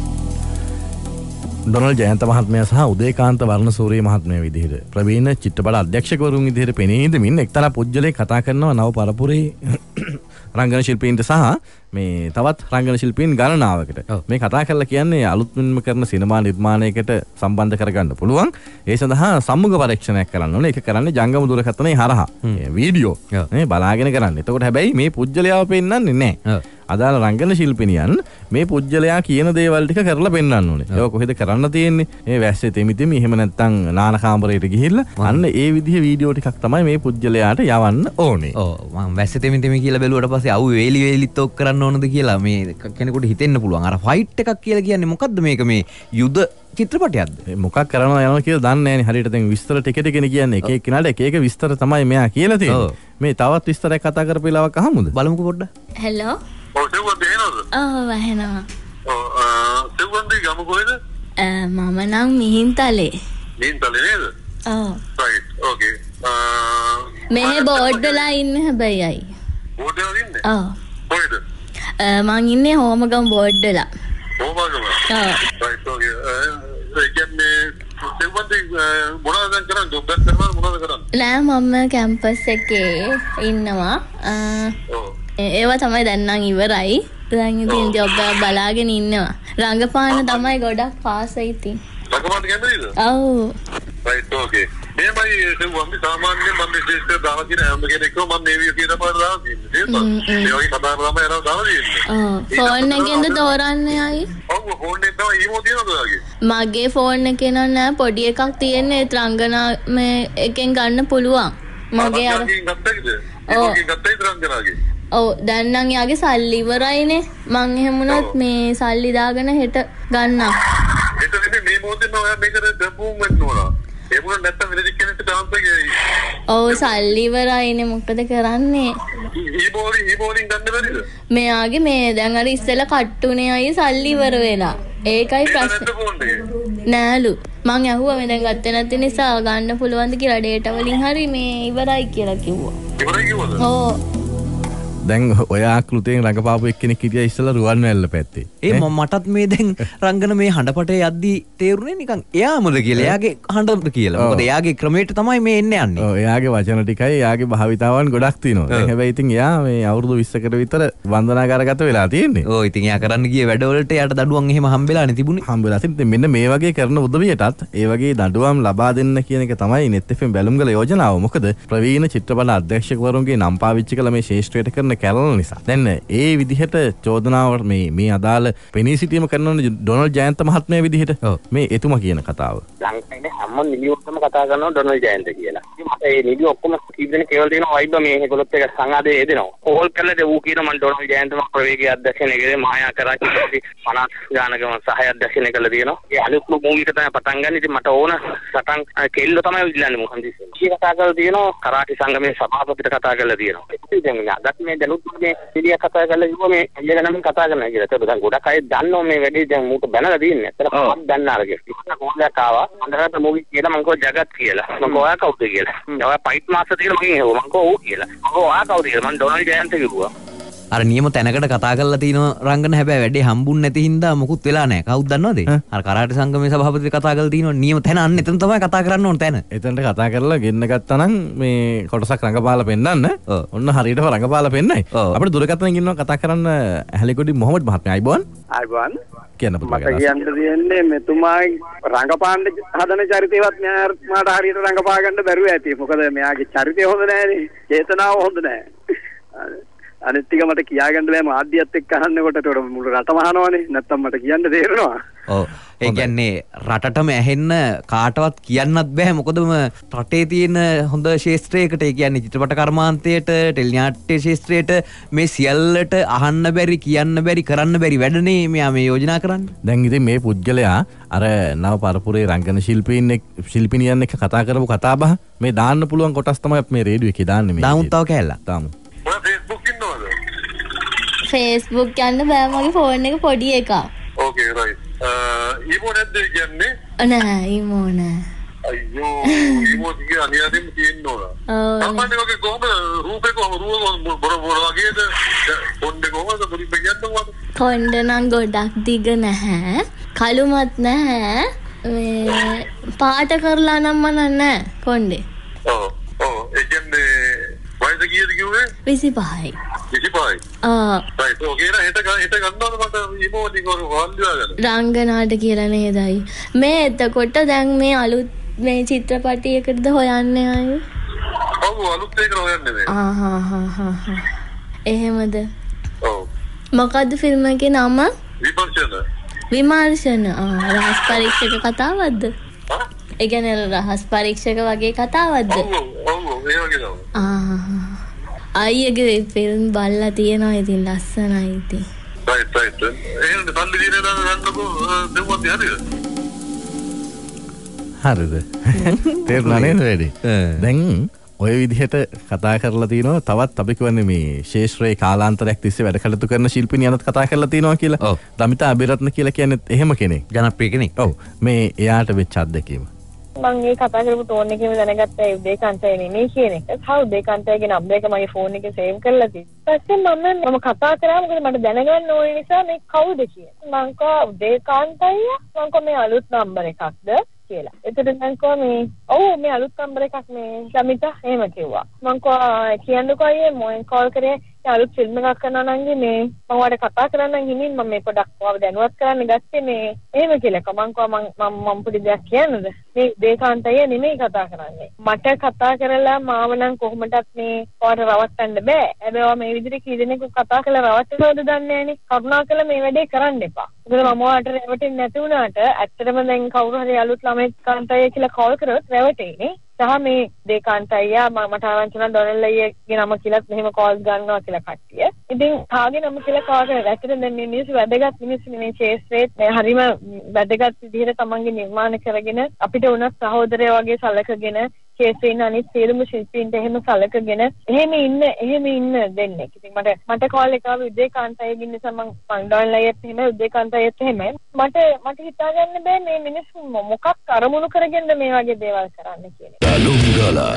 S2: ඩොනල් ජයන්ත මහත්මයා සහ උදේකාන්ත වර්ණසූරිය මහත්මයා විදිහට ප්‍රවීණ චිත්‍රපට අධ්‍යක්ෂකවරුන් විදිහට පෙනී ඉඳමින් එක්තරා පුජ්‍යලේ කතා කරනවා නව පරපුරේ රංගන ශිල්පීන්ට සහ මේ තවත් රංගන ශිල්පීන් ගණනාවකට මේ කතා කරලා කියන්නේ අලුත්ම කරන සිනමා නිර්මාණයකට සම්බන්ධ කරගන්න පුළුවන්. ඒ සඳහා සම්මුඛ පරීක්ෂණයක් කරන්න ඕනේ. ඒක කරන්නේ ජංගම දුරකථනයේ හරහා. වීඩියෝ මේ බලාගෙන කරන්න. එතකොට හැබැයි මේ පුජ්‍යලයාව පෙන්වන්නේ නැහැ. අදාළ රංගන ශිල්පිනියන් මේ පුජ්‍යලයා කියන දේවල් ටික කරලා පෙන්වන්න ඕනේ. ඒක කොහෙද කරන්න තියෙන්නේ? මේ වැස්සේ තෙමි තෙමි එහෙම නැත්නම් නාන කාමරයට ගිහිල්ලා අන්න ඒ විදිහේ වීඩියෝ ටිකක් තමයි මේ පුජ්‍යලයාට යවන්න ඕනේ.
S1: ඔව් මම වැස්සේ තෙමි තෙමි කියලා බැලුවට පස්සේ අවු වේලි වේලිත් ඔක් කරන්න ඕනද කියලා මේ කෙනෙකුට හිතෙන්න පුළුවන්. අර ෆයිට් එකක් කියලා කියන්නේ මොකද්ද මේක මේ යුද චිත්‍රපටයක්ද?
S2: මොකක් කරනවා යනවා කියලා දන්නේ නැහැ නේ. හරියට දැන් විස්තර ටික ටිකනේ කියන්නේ. එක එක කෙනාට එක එක විස්තර තමයි මෙයා කියලා තියෙන්නේ. මේ තවත් විස්තරයක් කතා කරපු වෙලාවක් අහමුද? බලමුකෝ පොඩ්ඩක්.
S3: හෙලෝ.
S4: ඔව් සෙව්වන්ති එනවද?
S3: ඔව් ඇහෙනවා.
S4: ඔව් සෙව්වන්ති ගම කොහෙද?
S3: මම නම් මිහින්තලේ.
S4: මිහින්තලේ නේද?
S3: ඔව්.
S4: Right okay.
S3: මේ බෝඩ් වෙලා ඉන්නේ හැබැයි අයි.
S4: බෝඩ් වෙලා ඉන්නේ?
S3: ඔව්.
S4: කොහෙද?
S3: මං ඉන්නේ හෝමගම් බෝඩ් වෙලා.
S4: හෝමගම? ඔව්. රයිට් ඕකේ. ඒ කියන්නේ සෙව්වන්ති මොනවද කරන්නේ? ජොබ් එකක් කරනවද මොනවද කරන්නේ?
S3: නෑ මම කැම්පස් එකේ ඉන්නවා.
S4: ඔව්.
S3: ඒවා තමයි දැන් නම් ඉවරයි. දැන් ඉතින් ජොබ් එක බලාගෙන ඉන්නවා. රංගපාන තමයි ගොඩක් පාසයි ඉතින්.
S4: රංගපාන කැමතිද?
S3: ඔව්.
S4: රයිට් ඕකේ. මේමයි සෙව්වන්ති සාමාන්‍යයෙන් මම මේ ශේෂ්ත්‍රය දාලා තියෙන හැම කෙනෙක්ම මම මේ විදිහට තමයි දාලා තියෙන්නේ. ඒ වගේ කතා කරලා තමයි දාලා තියෙන්නේ.
S3: ඔව්. ෆෝන් එකෙන්ද තෝරන්නේ අය?
S4: ඔව් ෆෝන් එකෙන් තමයි ඊමෝ තියෙනවද ඔයාගේ?
S3: මගේ ෆෝන් එකේ නෑ පොඩි එකක් තියෙන්නේ ඒත් රංගනා මේ එකෙන් ගන්න පුළුවන්. මගේ අර
S4: ඔව්.
S3: ඔව් දැන් නම් යාගේ සල්ලි ඉවරයිනේ. මං එහෙම වුණොත් මේ සල්ලි දාගෙන හෙට ගන්නම්.
S4: හෙට නෙමෙයි මේ මොහොතේ මම ඔයා මේකට දබුම් වෙන්න ඕන. ඒ මොන නැත්තම් වෙන කෙනෙක්ට ඩාන්ස් එකේ.
S3: ඔව් සල්ලි ඉවරයිනේ මොකද කරන්නේ?
S4: ඊ බෝලි ඊ බෝලින් ගන්න බැරිද?
S3: මෙයාගේ මේ දැන් අර ඉස්සෙල්ලා කට්ටුනේ අය සල්ලි ඉවර වෙලා. ඒකයි ප්‍රශ්නේ. නෑලු. මං ඇහුවා මේ දැන් ගත්තේ නැති නිසා ගන්න පුළුවන්ද කියලා ඩේටා වලින් හරි මේ ඉවරයි කියලා කිව්වා.
S4: ඉවරයි කිව්වද?
S3: ඔව්.
S2: දැන් ඔය ආකෘතියෙන් රඟපාපු එක්කෙනෙක් හිටියා ඉස්සලා රුවන්වැල්ල පැත්තේ.
S1: ඒ මටත් මේ දැන් රංගන මේ හඬපටේ යද්දී තේරුනේ නිකන් එයාමද කියලා. එයාගේ හඬට කියලා. මොකද එයාගේ ක්‍රමයට තමයි මේ එන්නේ යන්නේ.
S2: ඔව් එයාගේ වචන ටිකයි එයාගේ භාවිතාවන් ගොඩක් තියෙනවා. දැන් හැබැයි ඉතින් එයා මේ අවුරුදු විස්සකට විතර වන්දනාකාරගත වෙලා තියෙන්නේ.
S1: ඔව් ඉතින් එයා කරන්න ගිය වැඩවලට එයාට දඩුවම් එහෙම හම්බෙලානේ තිබුණේ.
S2: හම්බෙලා තිබුණේ. මෙන්න මේ වගේ කරන උදවියටත් ඒ වගේ දඩුවම් ලබා දෙන්න කියන එක තමයි net f m බැලුම්ගල යෝජනාව. මොකද ප්‍රවීණ චිත්‍රපට අධ්‍යක්ෂකවරුන්ගේ නම් පාවිච්චි කළ මේ ශේෂ්ත්‍රයට කරන කැලණ නිසා. දැන් ඒ විදිහට චෝදනාව මේ මේ අදාළ පෙනී සිටීම කරන ඩොනල් ජයන්ත මහත්මයා විදිහට මේ එතුමා කියන කතාව.
S10: ලංකාවේ හැම නිලියොක්කම කතා කරනවා ඩොනල් ජයන්ත කියලා. මට ඒ නිලිය ඔක්කොම කීප දෙනෙක් කියලා තියෙනවා වයිබ් මේ ඒගොල්ලොත් එක සංවාදයේ යෙදෙනවා. කෝල් කරලා දෙව් කියන මම ඩොනල් ජයන්ත මහ ප්‍රවේගයේ අධ්‍යක්ෂණය කරේ මායා කරාචි පනස් ගානකම සහය අධ්‍යක්ෂණය කළා තියෙනවා. ඒ අලුත්ම මූවි එක තමයි පටන් ගන්න. ඉතින් මට ඕන සටන් කෙල්ල තමයි විල්ලන්නේ මොකන්ද ඉන්නේ. කී කතා කරලා තියෙනවා කරාටි සංගමේ සභාපතිට කතා කරලා තියෙනවා. ඉතින් දැන් අදත් මේ දැනුත් මේ නිලිය කතා කරලා කිව්වා මේ අයියලා නම් කතා කරනවා කියලා. ඒක දැන් ගොඩක් අය දන්නෝ මේ වැඩේ දැන් මූට බැනලා තියෙන්නේ. ඇත්තට මම දන්න අරගෙන. ඉතින් කොහොමදක් ආවා. අන්දරට මූවි කියලා මම කෝ ජගත් කියලා. මම ඔයා කවුද කියලා. ඔයා ෆයිට් මාස්ටර් කියලා මගෙන් ඇහුවා. මම කෝ ඔව් කියලා. මම ඔයා කවුද කියලා. මම ඩොනල් ජයන්ත කිව්වා.
S1: අර නියම තැනකට කතා කරලා තිනවා රංගන හැබැයි වැඩේ හම්බුන්නේ නැති හින්දා මොකුත් වෙලා නැහැ. කවුද දන්නවද? අර කරාටි සංගමේ සභාපති කතා කරලා තිනවා නියම තැන අන්න එතන තමයි කතා කරන්න ඕන තැන.
S2: එතනට කතා කරලා ගෙන්න ගත්තා නම් මේ කොටසක් රඟපාලා පෙන්නන්න. ඔන්න හරියටම රඟපාලා පෙන්නයි. අපිට දුරකථනයෙන් ඉන්නවා කතා කරන්න ඇහලිකොඩි මොහමඩ් මහත්මයා. අයිබෝන්.
S11: අයිබෝන්.
S2: කියන්න පුළුවන්.
S11: මට කියන්න තියෙන්නේ මෙතුමායි රංගපාන්න හදන චරිතේවත් මෙයාට හරියට රංගපා ගන්න බැරුව ඇති. මොකද මෙයාගේ චරිතය හොඳ නැහැනේ. චේතනාව හොඳ නැහැ. අනිත් ටික මට කියාගන්න බෑ මාධ්‍යයත් එක්ක අහන්නකොට ඒකට මුළු රටම අහනවනේ නැත්තම් මට කියන්න තේරෙනවා.
S1: ඔව් ඒ කියන්නේ රටටම ඇහෙන්න කාටවත් කියන්නත් බෑ මොකදම රටේ තියෙන හොඳ ශාස්ත්‍රයකට ඒ කියන්නේ චිත්‍රපට කර්මාන්තයට ටෙලිනාට්‍ය ශාස්ත්‍රයට මේ සියල්ලට අහන්න බැරි කියන්න බැරි කරන්න බැරි වැඩනේ මෙයා මේ යෝජනා කරන්නේ.
S2: දැන් ඉතින් මේ පුද්ගලයා අර නව පරපුරේ රංගන ශිල්පීන් එක් ශිල්පිනියන් එක්ක කතා කරපු කතාබහ මේ දාන්න පුළුවන් කොටස් තමයි අපි මේ රේඩියෝ එකේ දාන්නේ මේ.
S1: දාමු තව කැල්ලක්.
S2: දාමු.
S4: ඔය Facebook ඉන්නවද?
S3: Facebook යන්න බෑ මගේ ෆෝන් එක පොඩි එකක්.
S4: ඕකේ රයිට්. ඊමෝ නැද්ද කියන්නේ?
S3: නෑ ඊමෝ නෑ.
S4: අයියෝ ඊමෝ දිගේ අනිවාර්යෙන්ම තියෙන්න ඕන. සාමාන්‍ය වගේ කොහොමද රූපේ කොහොම රූප බොර බොර වගේද කොණ්ඩේ කොහොමද පොඩි කියන්නකෝ.
S3: කොණ්ඩ නම් ගොඩක් දිග නැහැ. කළුමත් නැහැ. මේ පාට කරලා නම් මන නැහැ කොණ්ඩේ.
S4: ඔව් ඔව් ඒ කියන්නේ වයස කීයද කිව්වේ?
S3: විසිපහයි.
S4: විසිපහයි.
S3: ආ
S4: රයිට් ඕකේ නේද හෙට හෙට ගන්නවද මට ඊමෝටි කෝ වල්දියාගෙන.
S3: රංගනාට කියලා නේදයි. මේ එතකොට දැන් මේ අලුත් මේ චිත්‍රපටයකටද හොයන්නේ ආයේ?
S4: ඔව් අලුත් එකකට හොයන්නේ මේ.
S3: ආ හා හා හා හා. එහෙමද?
S4: ඔව්.
S3: මොකද්ද ෆිල්ම් එකේ නම?
S4: විමර්ශන.
S3: විමර්ශන. ආ රහස් පරීක්ෂක කතාවක්ද?
S4: ආ?
S3: ඒ කියන්නේ රහස් පරීක්ෂක වගේ කතාවක්ද?
S4: ඔව් ඔව් ඔව් ඒ වගේ තමයි.
S3: ආ අයියගේ ෆිල්ම් බලලා තියෙනවා ඉතින් ලස්සනයි ඉතින්.
S4: Right right. එහෙනම් සල්ලි දිනේ ගන්නකො දෙවොත් හරියද?
S2: හරිද? තේරුණා නේද වැඩි? දැන් ඔය විදිහට කතා කරලා තිනවා තවත් අපි කියන්නේ මේ ශේෂ්ත්‍රයේ කාලාන්තරයක් තිස්සේ වැඩ කටයුතු කරන ශිල්පිනියනත් කතා කරලා තිනවා කියලා.
S1: ඔව්.
S2: දමිතා අබේරත්න කියලා කියන්නේ එහෙම කෙනෙක්.
S1: ජනප්‍රිය කෙනෙක්.
S2: ඔව්. මේ එයාට වෙච්ච අත්දැකීම.
S8: මම මේ කතා කරපු ටෝන් එකේම දැනගත්තා ඒ උදේකාන්තය නෙමෙයි කියන එක. හා උදේකාන්තය කියන නම්බර් එක මගේ ෆෝන් එකේ සේව් කරලා තියෙනවා. ඊපස්සේ මම මම කතා කරා මොකද මට දැනගන්න ඕන නිසා මේ කවුද කියලා. මං කෝ උදේකාන්තය මං කෝ මේ අලුත් නම්බර් එකක්ද කියලා. එතකොට මං කෝ මේ ඔව් මේ අලුත් නම්බර් එකක් මේ සමිතා එහෙම කිව්වා. මං කෝ කියන්නකෝ අයියේ මොෙන් කෝල් කරේ අලුත් ෆිල්ම් එකක් කරනවා නම් මේ මම ඔයාලට කතා කරන්න හිමින් මම මේ පොඩක් ඔයාව දැනුවත් කරන්න ගත්තේ මේ එහෙම කියලා. මං කෝ මං මම පොඩි දෙයක් කියන්නද? මේ දේකාන්තය නෙමෙයි කතා කරන්නේ. මට කතා කරලා මාව නම් කොහොමදත් මේ ඔයාලට රවට්ටන්න බෑ. හැබැයි ඔයා මේ විදිහට කී දෙනෙකු කතා කරලා රවට්ටනවද දන්නේ නැහනේ. කරුණාකරලා මේ වැඩේ කරන්න එපා. මොකද මම ඔයාලට රැවටෙන්නේ නැති වුණාට ඇත්තටම දැන් කවුරු හරි අලුත් ළමයි කාන්තය කියලා කෝල් කරොත් රැවටෙන්නේ. සහ මේ දේකාන්තය මට ආවන්තුන ඩොනල් අයියගේ නම කියලාත් මෙහෙම කෝල්ස් ගන්නවා කියලා කට්ටිය. ඉතින් කාගේ නම කියලා කෝල් කරලා ඇත්තට දැන් මේ මිනිස්සු වැදගත් මිනිස්සු මේ ශේෂ්ත්‍රයේ හරිම වැදගත් විදිහට තමන්ගේ නිර්මාණ කරගෙන අපිට උනත් සහෝදරයෝ වගේ සලකගෙන ශේෂ්ත්‍රයේ ඉන්න අනිත් සියලුම ශිල්පීන්ට එහෙම සලකගෙන එහෙම ඉන්න එහෙම ඉන්න දෙන්නේ. ඉතින් මට මට කෝල් එක ආව උදේකාන්තයේ නිසා මං මං ඩොනල් අයියත් එහෙම උදේකාන්තයත් එහෙමයි. මට මට හිතාගන්න බෑ මේ මිනිස්සු මොකක් අරමුණු කරගෙනද මේ වගේ දේවල් කරන්න කියලා.
S9: Dalungala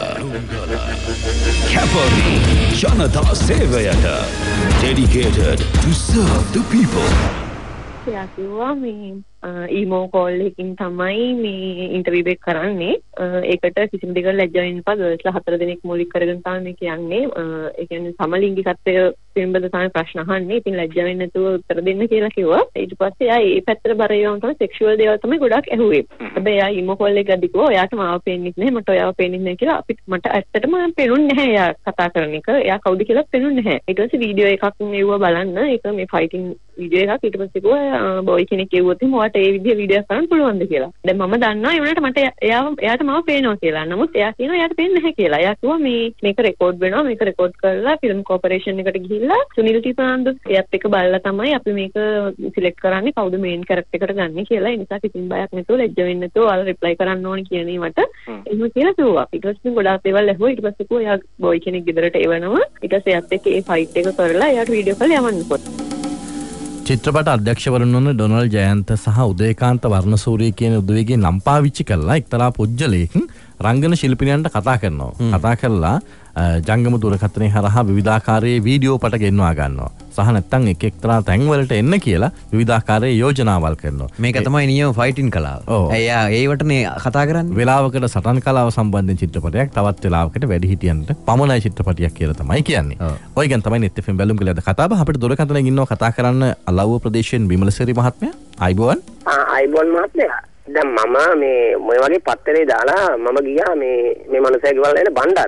S9: Cavalry Janata Sevayata dedicated to serve the people.
S8: එයා කිව්වා මේ ඊමෝ කෝල් එකකින් තමයි මේ ඉන්ටර්විව් එක කරන්නේ. ඒකට කිසිම දෙයකට ලැජ්ජා වෙන්න එපා. ගර්ල්ස්ලා හතර දෙනෙක් මූලික කරගෙන තමයි මේ කියන්නේ. ඒ කියන්නේ සමලිංගිකත්වය පිළිබඳ තමයි ප්‍රශ්න අහන්නේ. ඉතින් ලැජ්ජා වෙන්න නැතුව උත්තර දෙන්න කියලා කිව්වා. ඊට පස්සේ එයා ඒ පැත්තට බර ඒවාම තමයි සෙක්ෂුවල් දේවල් තමයි ගොඩක් ඇහුවේ. හැබැයි එයා ඊමෝ කෝල් එක ගද්දි කිව්වා ඔයාට මාව පේන්නේ නැහැ මට ඔයාව පේන්නේ නැහැ කියලා. අපිට මට ඇත්තටම පේනුන්නේ නැහැ එයා කතා කරන එක. එයා කවුද කියලා පේනුන්නේ නැහැ. ඊට පස්සේ වීඩියෝ එකක් මෙව්වා බලන්න. ඒක මේ ෆයිටින් වීඩියෝ එකක්. ඊට පස්සේ කිව්වා බොයි කෙනෙක් කිව්වොත් එහෙනම් ඔයාට ඒ විදිහේ වීඩියෝ කරන්න පුළුවන්ද කියලා. දැන් මම දන්නවා ඒ වුණාට මට එයාව එයාට මාව පේනවා කියලා. නමුත් එයා කියනවා එයාට පේන්නේ නැහැ කියලා. එයා කිව්වා මේ මේක රෙකෝඩ් වෙනවා. මේක රෙකෝඩ් කරලා ෆිල්ම් කෝපරේෂන් එකට ගිහිල්ලා සුනිල් ටීපනන්දු එයාත් එක්ක බලලා තමයි අපි මේක සිලෙක්ට් කරන්නේ කවුද මේන් කැරක්ටර් එකට ගන්න කියලා. ඒ නිසා කිසිම බයක් නැතුව ලැජ්ජ වෙන්න නැතුව ඔයාලා රිප්ලයි කරන්න ඕනේ කියන ඒවට එහෙම කියලා කිව්වා. ඊට පස්සේ ගොඩාක් දේවල් ඇහුවා. ඊට පස්සේ කිව්වා එයා බොයි කෙනෙක් ගෙදරට එවනවා. ඊට පස්සේ එයාත් එක්ක ඒ ෆයිට් එක කරලා එයාට වීඩියෝ කාල් යවන්න කොට.
S2: චිත්‍රපට අධ්‍යක්ෂවරුන් වන ඩොනල් ජයන්ත සහ උදේකාන්ත වර්ණසූරිය කියන උදවියගේ නම් පාවිච්චි කරලා එක්තරා පුජ්‍යලයක රංගන ශිල්පිනියන්ට කතා කරනවා. කතා කරලා ජංගම දුරකථනයේ හරහා විවිධාකාරයේ වීඩියෝ පට ගෙන්වා ගන්නවා. සහ නැත්නම් එක් එක්තරා තැන්වලට එන්න කියලා විවිධාකාරයේ යෝජනාවල් කරනවා.
S1: මේක තමයි නියම ෆයිටින් කලාව. එයා ඒවටනේ කතා කරන්නේ.
S2: වෙලාවකට සටන් කලාව සම්බන්ධයෙන් චිත්‍රපටයක් තවත් වෙලාවකට වැඩිහිටියන්ට පමණයි චිත්‍රපටයක් කියලා තමයි කියන්නේ. ඔය ගැන තමයි net fm බැලුම් කියලා කතා බහ අපිට දුරකථනයෙන් ඉන්නවා කතා කරන්න අලව්ව ප්‍රදේශයෙන් විමලසිරි මහත්මයා. අයිබෝන්.
S12: ආ අයිබෝන් මහත්මයා. දැන් මම මේ මොය වගේ පත්තරේ දාලා මම ගියා මේ මේ මනුස්සයා ගෙවල් එන බණ්ඩාරගම.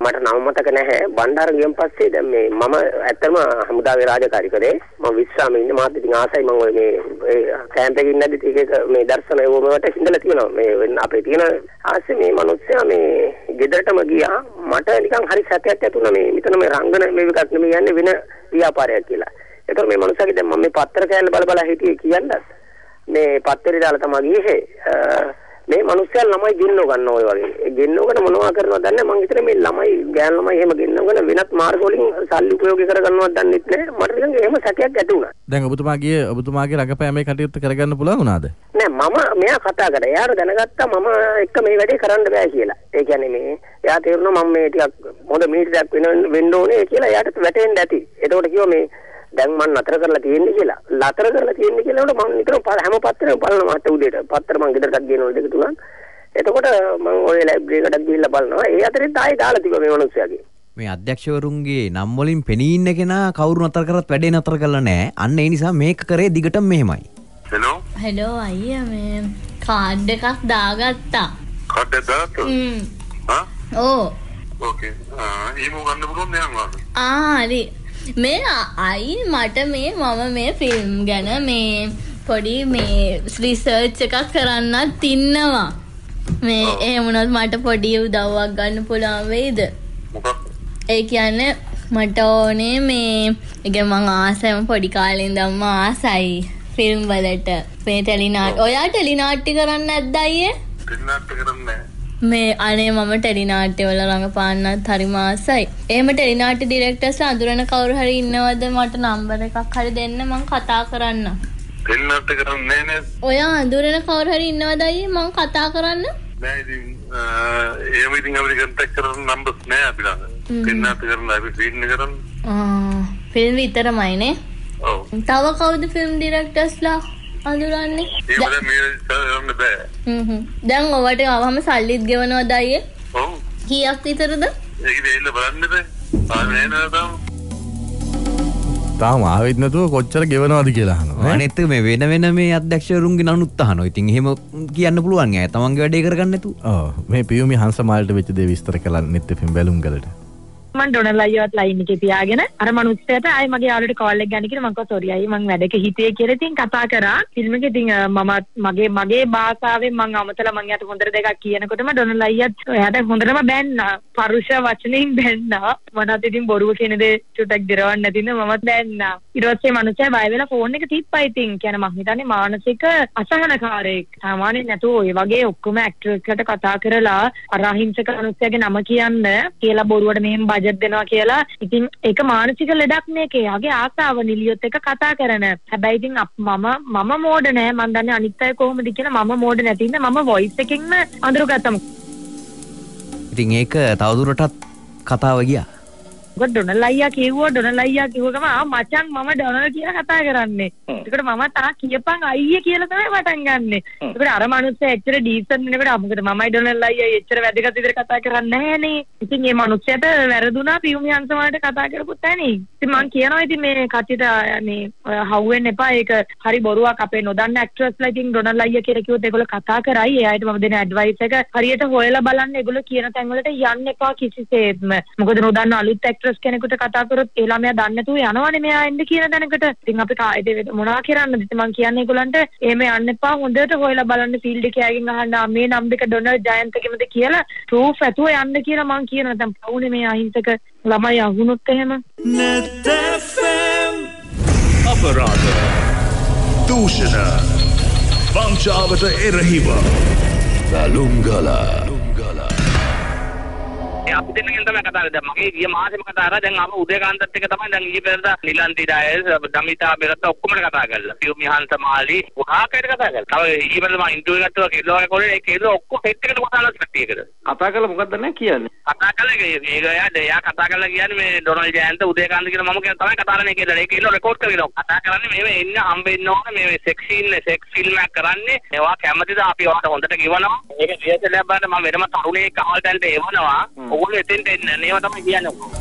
S12: මට නම මතක නැහැ. බණ්ඩාර ගියන් පස්සේ දැන් මේ මම ඇත්තටම හමුදාවේ රාජකාරී කරේ. මම විශ්‍රාමයේ ඉන්නේ. මාත් ඉතින් ආසයි මම ඔය මේ කැම්ප් එකේ ඉන්නදී ටික එක මේ දර්ශන ඒවමකට හිඳලා තියෙනවා. මේ අපේ තියෙන ආසේ මේ මිනිස්සයා මේ ගෙදරටම ගියා. මට නිකන් හරි සැකයක් ඇති වුණා මේ මෙතන මේ රංගන මේ එකක් නෙමෙයි යන්නේ වෙන ව්‍යාපාරයක් කියලා. ඒතර මේ මිනිස්සාගේ දැන් මම මේ පත්‍ර කෑල්ල බල බල හිටියේ කියන්නත් මේ පත්තරේ දාලා තමයි ගියේ. මේ මිනිස්සයා ළමයි ගෙන්නව ගන්න ඔය වගේ. ඒ ගෙන්නවගෙන මොනවා කරනවද දන්නේ මම හිතන්නේ මේ ළමයි ගෑනු ළමයි එහෙම ගෙන්නවගෙන වෙනත් මාර්ග වලින් සල්ලි උපයෝගී කරගන්නවද දන්නේ නැහැ. මට නිකන් එහෙම සැකයක් ඇති වුණා.
S2: දැන් ඔබතුමාගේ ඔබතුමාගේ රඟපෑමේ කටයුත්ත කරගන්න පුළුවන් වුණාද?
S12: නෑ මම මෙයා කතා කරා. එයාට දැනගත්තා මම එක්ක මේ වැඩේ කරන්න බෑ කියලා. ඒ කියන්නේ මේ එයා තේරුණා මම මේ ටිකක් හොඳ මීටරයක් වෙන වෙන්න ඕනේ කියලා එයාට වැටෙන්න ඇති. එතකොට කිව්වා මේ දැන් මම නතර කරලා තියෙන්නේ කියලා. නතර කරලා තියෙන්නේ කියලා උඩ මම නිතරම හැම පත්තරෙම බලනවා මට උදේට. පත්තර මම ගෙදරටත් ගේනවා දෙක තුනක්. එතකොට මම ඔය ලයිබ්‍රරි එකටත් ගිහිල්ලා බලනවා. ඒ අතරේ ආයෙ දාලා තිබ්බා මේ මිනිස්සයාගේ.
S1: මේ අධ්‍යක්ෂවරුන්ගේ නම් වලින් පෙනී ඉන්න කෙනා කවුරු නතර කරත් වැඩේ නතර කරලා නැහැ. අන්න ඒ නිසා මේක කරේ දිගටම මෙහෙමයි.
S4: හෙලෝ
S3: හෙලෝ අයියා මේ කාඩ් එකක් දාගත්තා.
S4: කාඩ් එක දාගත්තා?
S3: හ්ම්.
S4: හා?
S3: ඕ.
S4: ඕකේ. ආ ඊමෝ ගන්න පුළුවන් නෑ අංගාද?
S3: ආ හරි. මේ අයි මට මේ මම මේ ෆිල්ම් ගැන මේ පොඩි මේ රිසර්ච් එකක් කරන්නත් ඉන්නවා. මේ එහෙම වුණොත් මට පොඩි උදව්වක් ගන්න පුළුවන් වෙයිද?
S4: මොකක්ද?
S3: ඒ කියන්නේ මට ඕනේ මේ ඒක මං ආසම පොඩි කාලේ ඉඳන්ම ආසයි ෆිල්ම් වලට. මේ ටෙලිනාට්‍ය ඔයා ටෙලිනාට්‍ය කරන්නේ නැද්ද අයියේ?
S4: ටෙලිනාට්‍ය කරන්නේ
S3: මේ අනේ මම ටෙලිනාට්‍ය වල රඟපාන්නත් හරිම ආසයි. එහෙම ටෙලිනාට්‍ය ඩිරෙක්ටර්ස්ලා අඳුරන කවුරු හරි ඉන්නවද මට නම්බර් එකක් හරි දෙන්න මං කතා කරන්න.
S4: ටෙලිනාට්‍ය කරන්නේ නෑ නේද?
S3: ඔයා අඳුරන කවුරු හරි ඉන්නවද අයියේ මං කතා කරන්න?
S4: නෑ ඉතින් එහෙම ඉතින් අපිට කන්ටැක්ට් කරන නම්බර්ස් නෑ අපි ළඟ. ටෙලිනාට්‍ය කරන්න අපි ෆිල්ම් කරන්න.
S3: ආ ෆිල්ම් විතරමයි නේ?
S4: ඔව්.
S3: තව කවුද ෆිල්ම් ඩිරෙක්ටර්ස්ලා අඳුරන්නේ?
S4: ඒක දැන් මේ කරන්න බෑ.
S3: හ්ම් හ්ම්. දැන් ඔවට ආවම සල්ලිත් ගෙවනවද අයියේ?
S4: ඔව්.
S3: කීයක් විතරද?
S4: ඒක දෙයිල බලන්න බෑ. ආන්නේ නෑ තාම.
S2: තාම ආවෙත් නැතුව කොච්චර ගෙවනවද කියලා අහනවා.
S1: අනිත් මේ වෙන වෙන මේ අධ්‍යක්ෂවරුන්ගේ නනුත් අහනවා. ඉතින් එහෙම කියන්න පුළුවන් ඈ තමන්ගේ වැඩේ කරගන්න නැතුව.
S2: ඔව් මේ පියුමි හංසමාලට වෙච්ච දේ විස්තර කළා නෙත් එෆ් එම් බැලුම් ගලට.
S7: මම ඩොනල් අයියවත් ලයින් එකේ තියාගෙන අර මනුස්සයාට ආයි මගේ යාළුවට කෝල් එක ගන්න කියලා මම කිව්වා සෝරි අයියේ මම වැඩක හිටියේ කියලා ඉතින් කතා කරා ෆිල්ම් එකේ ඉතින් මම මගේ මගේ භාෂාවෙන් මම අමතලා මම යාට හොඳට දෙකක් කියනකොටම ඩොනල් අයියත් එයාට හොඳටම බැන්නා පරුෂ වචනෙන් බැන්නා මනත් ඉතින් බොරුව කියන දේ චුට්ටක් දිරවන්න නැතිනම් මමත් බැන්නා ඊට පස්සේ මනුස්සයා බය වෙලා ෆෝන් එක තිප්පා ඉතින් කියන මම හිතන්නේ මානසික අසහනකාරයෙක් සාමාන්‍යයෙන් නැතුව ඔය වගේ ඔක්කොම ඇක්ටර්ස්ලට කතා කරලා අර අහිංසක මනුස්සයාගේ නම කියන්න කියලා බොරුවට මෙහෙම බජට් දෙනවා කියලා ඉතින් ඒක මානසික ලෙඩක් මේකේ. යාගේ ආසාව නිලියොත් එක කතා කරන. හැබැයි ඉතින් මම මම මෝඩ නෑ. මම දන්නේ අනිත් අය කොහොමද කියලා මම මෝඩ නැති ඉන්න මම වොයිස් එකකින්ම අඳුරගත්තම.
S1: ඉතින් ඒක තවදුරටත් කතාව ගියා.
S7: මොකද ඩොනල් අයියා කිව්වා ඩොනල් අයියා කිව්ව ගම ආ මචං මම ඩොනල් කියලා කතා කරන්නේ. ඒකට මම තා කියපන් අයියේ කියලා තමයි පටන් ගන්නෙ. ඒකට අර මනුස්සයා එච්චර ඩීසන්ට් නෙවෙයි මොකද මමයි ඩොනල් අයියා එච්චර වැදගත් විදිහට කතා කරන්නේ නැහනේ. ඉතින් මේ මනුස්සයාට වැරදුනා පියුමි හංසමාලට කතා කරපුත් නැහනේ. ඉතින් මං කියනවා ඉතින් මේ කට්ටියට මේ හවු වෙන්න එපා. ඒක හරි බොරුවක් අපේ නොදන්න ඇක්ටර්ස්ලා ඉතින් ඩොනල් අයියා කියලා කිව්වොත් ඒගොල්ලෝ කතා කරයි. ඒ අයට මම දෙන ඇඩ්වයිස් එක හරියට හොයලා බලන්න ඒගොල්ලෝ කියන තැන් වලට යන්න එපා කිසිසේත්ම. මොකද නොදන්න අලුත් ඇක්ටර්ස් කෙනෙකුට කතා කරොත් ඒ ළමයා දන්නේ නැතුව යනවනේ මෙයා එන්න කියන තැනකට. ඉතින් අපි කායිද මොනවා කරන්නද? ඉතින් මං කියන්නේ ඒගොල්ලන්ට එහෙම යන්න එපා. හොඳට හොයලා බලන්න ෆීල්ඩ් එකේ අයගෙන් අහන්න මේ නම් දෙක ඩොනල් ජයන්තගෙමද කියලා ප්‍රූෆ් ඇතුව යන්න කියලා මං කියනවා. දැන් පවුනේ මේ අහිංසක ළමයි අහුනොත් එහෙම.
S9: නෙත් එෆ් එම් අපරාධ දූෂණ වංචාවට එරෙහිව බැලුම්ගල
S10: අපි දෙන්නගෙන් තමයි කතා කරන්නේ. දැන් මගේ ගිය මාසෙම කතා කරා. දැන් අපි උදේකාන්තත් එක තමයි දැන් ඊයේ පෙරේද නිලන්ති ඩයස් දමිතා බෙරත් ඔක්කොම කතා කරලා. පියුමි හංසමාලි උහාකට කතා කරලා. තව ඊයේ පෙරේද මම ඉන්ටර්විව් එකක් කරලා කෙල්ලෝ කොල්ලේ ඒ කෙල්ලෝ ඔක්කොම සෙට් එකට කතා කරලා කට්ටියකට.
S11: කතා කරලා මොකක්ද නැහැ කියන්නේ?
S10: කතා කරලා ඒක එයා එයා කතා කරලා කියන්නේ මේ ඩොනල් ජයන්ත උදේකාන්ත කියලා මම කියන තමයි කතා කරන්නේ කියලා. ඒ කෙල්ලෝ රෙකෝඩ් කරගෙන කතා කරන්නේ මේ එන්න හම්බෙන්න ඕන මේ සෙක්ස් සීන් සෙක්ස් ෆිල්ම් එකක් කරන්නේ. ඒවා කැමතිද අපි ඔයාලට හොඳට කියවනවා. ඒක රියසල් එකක් බලන්න මම වෙනම තරුණයෙක් අහවල් තැනට එවනවා. ඔගොල්ලෝ එතෙන්ට එන්න නේව තමයි කියන්නේ.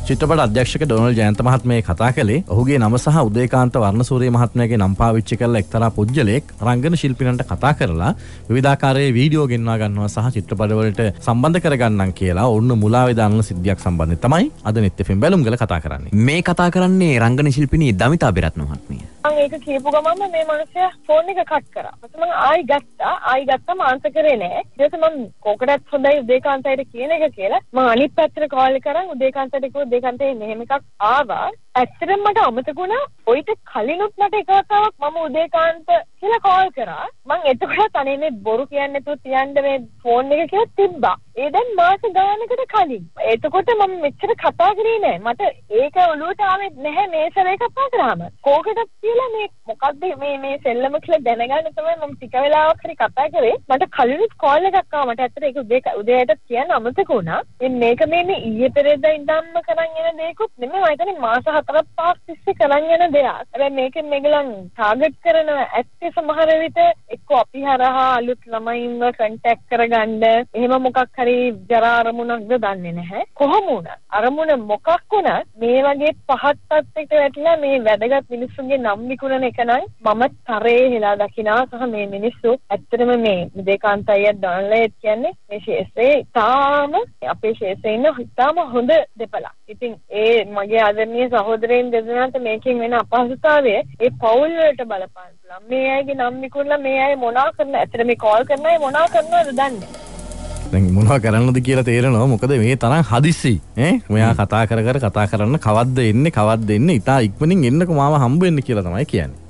S2: චිත්‍රපට අධ්‍යක්ෂක ඩොනල්ඩ් ජයන්ත මහත්මයා කතා කළේ ඔහුගේ නම සහ උදේකාන්ත වර්ණසූරිය මහත්මයාගේ නම් පාවිච්චි කරලා එක්තරා පුජ්‍යලෙක් රංගන ශිල්පිනන්ට කතා කරලා විවිධාකාරයේ වීඩියෝ ගෙන්වා ගන්නවා සහ චිත්‍රපටවලට සම්බන්ධ කරගන්නම් කියලා ඔන්න මුලාවේ දාන සිද්ධියක් සම්බන්ධයෙන් තමයි අද නෙත් එෆ් එම් බැලුම්ගල කතා කරන්නේ.
S1: මේ කතා කරන්නේ රංගන ශිල්පිනී දමිතා බෙරත්න මහත්මිය.
S13: මම ඒක කියපු ගමන්ම මේ මිනිස්සයා ෆෝන් එක කට් කරා. ඊට මම ආයි ගත්තා. ආයි ගත්තම ආන්සර් කරේ නැහැ. ඊට පස්සේ මම කොකටත් හොඳයි උදේකාන්තයට කියන එක කියලා මම අනිත් පැත්තට කෝල් කරන් උදේකාන්තයට කිව්වා උදේකාන්තේ මෙහෙම එකක් ආවා. ඇත්තටම මට අමතක වුණා. ඔයිට කලිනුත් මට එක වතාවක් මම උදේකාන්ත කියලා කෝල් කරා. මම එතකොට අනේ මේ බොරු කියන්නේ නැතුව තියන්න මේ ෆෝන් එක කියලා තිබ්බා. ඒ දැන් මාස ගානකට කලින්. එතකොට මම මෙච්චර කතා කරේ නැහැ. මට ඒක ඔලුවට ආවේ නැහැ මේ සැරේ කතා කරාම. කෝකටත් කියලා මේ මොකද්ද මේ මේ සෙල්ලම කියලා දැනගන්න තමයි මම ටික වෙලාවක් හරි කතා කරේ. මට කලිනුත් කෝල් එකක් ආවා. මට ඇත්තට ඒක උදේ උදේට කියන්න අමතක වුණා. මේක මේ මේ ඊයේ පෙරේදා ඉඳන්ම කරන් යන දෙයක්වත් නෙමෙයි. මම හිතන්නේ මාස හතරක් පහක් තිස්සේ කරන් යන දෙයක්. හැබැයි මේකෙන් මේගොල්ලන් ටාගට් කරන ඇත්තේ සමහර විට එක්ක අපි හරහා අලුත් ළමයින්ව කන්ටැක්ට් කරගන්න එහෙම මොකක් හරි ජරා අරමුණක්ද දන්නේ නැහැ. කොහොම වුණත් අරමුණ මොකක් වුණත් මේ වගේ පහත් තත්යකට වැටිලා මේ වැදගත් මිනිස්සුන්ගේ නම් විකුණන එක නම් මම තරේ හෙලා දකිනා සහ මේ මිනිස්සු ඇත්තටම මේ විදේකාන්ත අයියා ඩොනල්ඩ් කියන්නේ මේ ශේෂ්ත්‍රයේ තාම අපේ ශේෂ්ත්‍රයේ ඉන්න තාම හොඳ දෙපළක්. ඉතින් ඒ මගේ ආදරණීය සහෝදරයන් දෙදෙනාට මේකෙන් වෙන අපහසුතාවය ඒ පවුල් වලට බලපාන පුළුවන්. මේ අයගේ නම් විකුණලා මේ අය මොනවා කරන ඇත්තට මේ කෝල් කරන අය මොනවා කරනවද දන්නේ.
S2: දැන් මොනවා කරන්නද කියලා තේරෙනවා. මොකද මේ තරම් හදිස්සි ඈ මෙයා කතා කර කර කතා කරන්න කවද්ද එන්නේ කවද්ද එන්නේ ඉතා ඉක්මනින් එන්නකෝ මාව හම්බ වෙන්න කියලා තමයි කියන්නේ.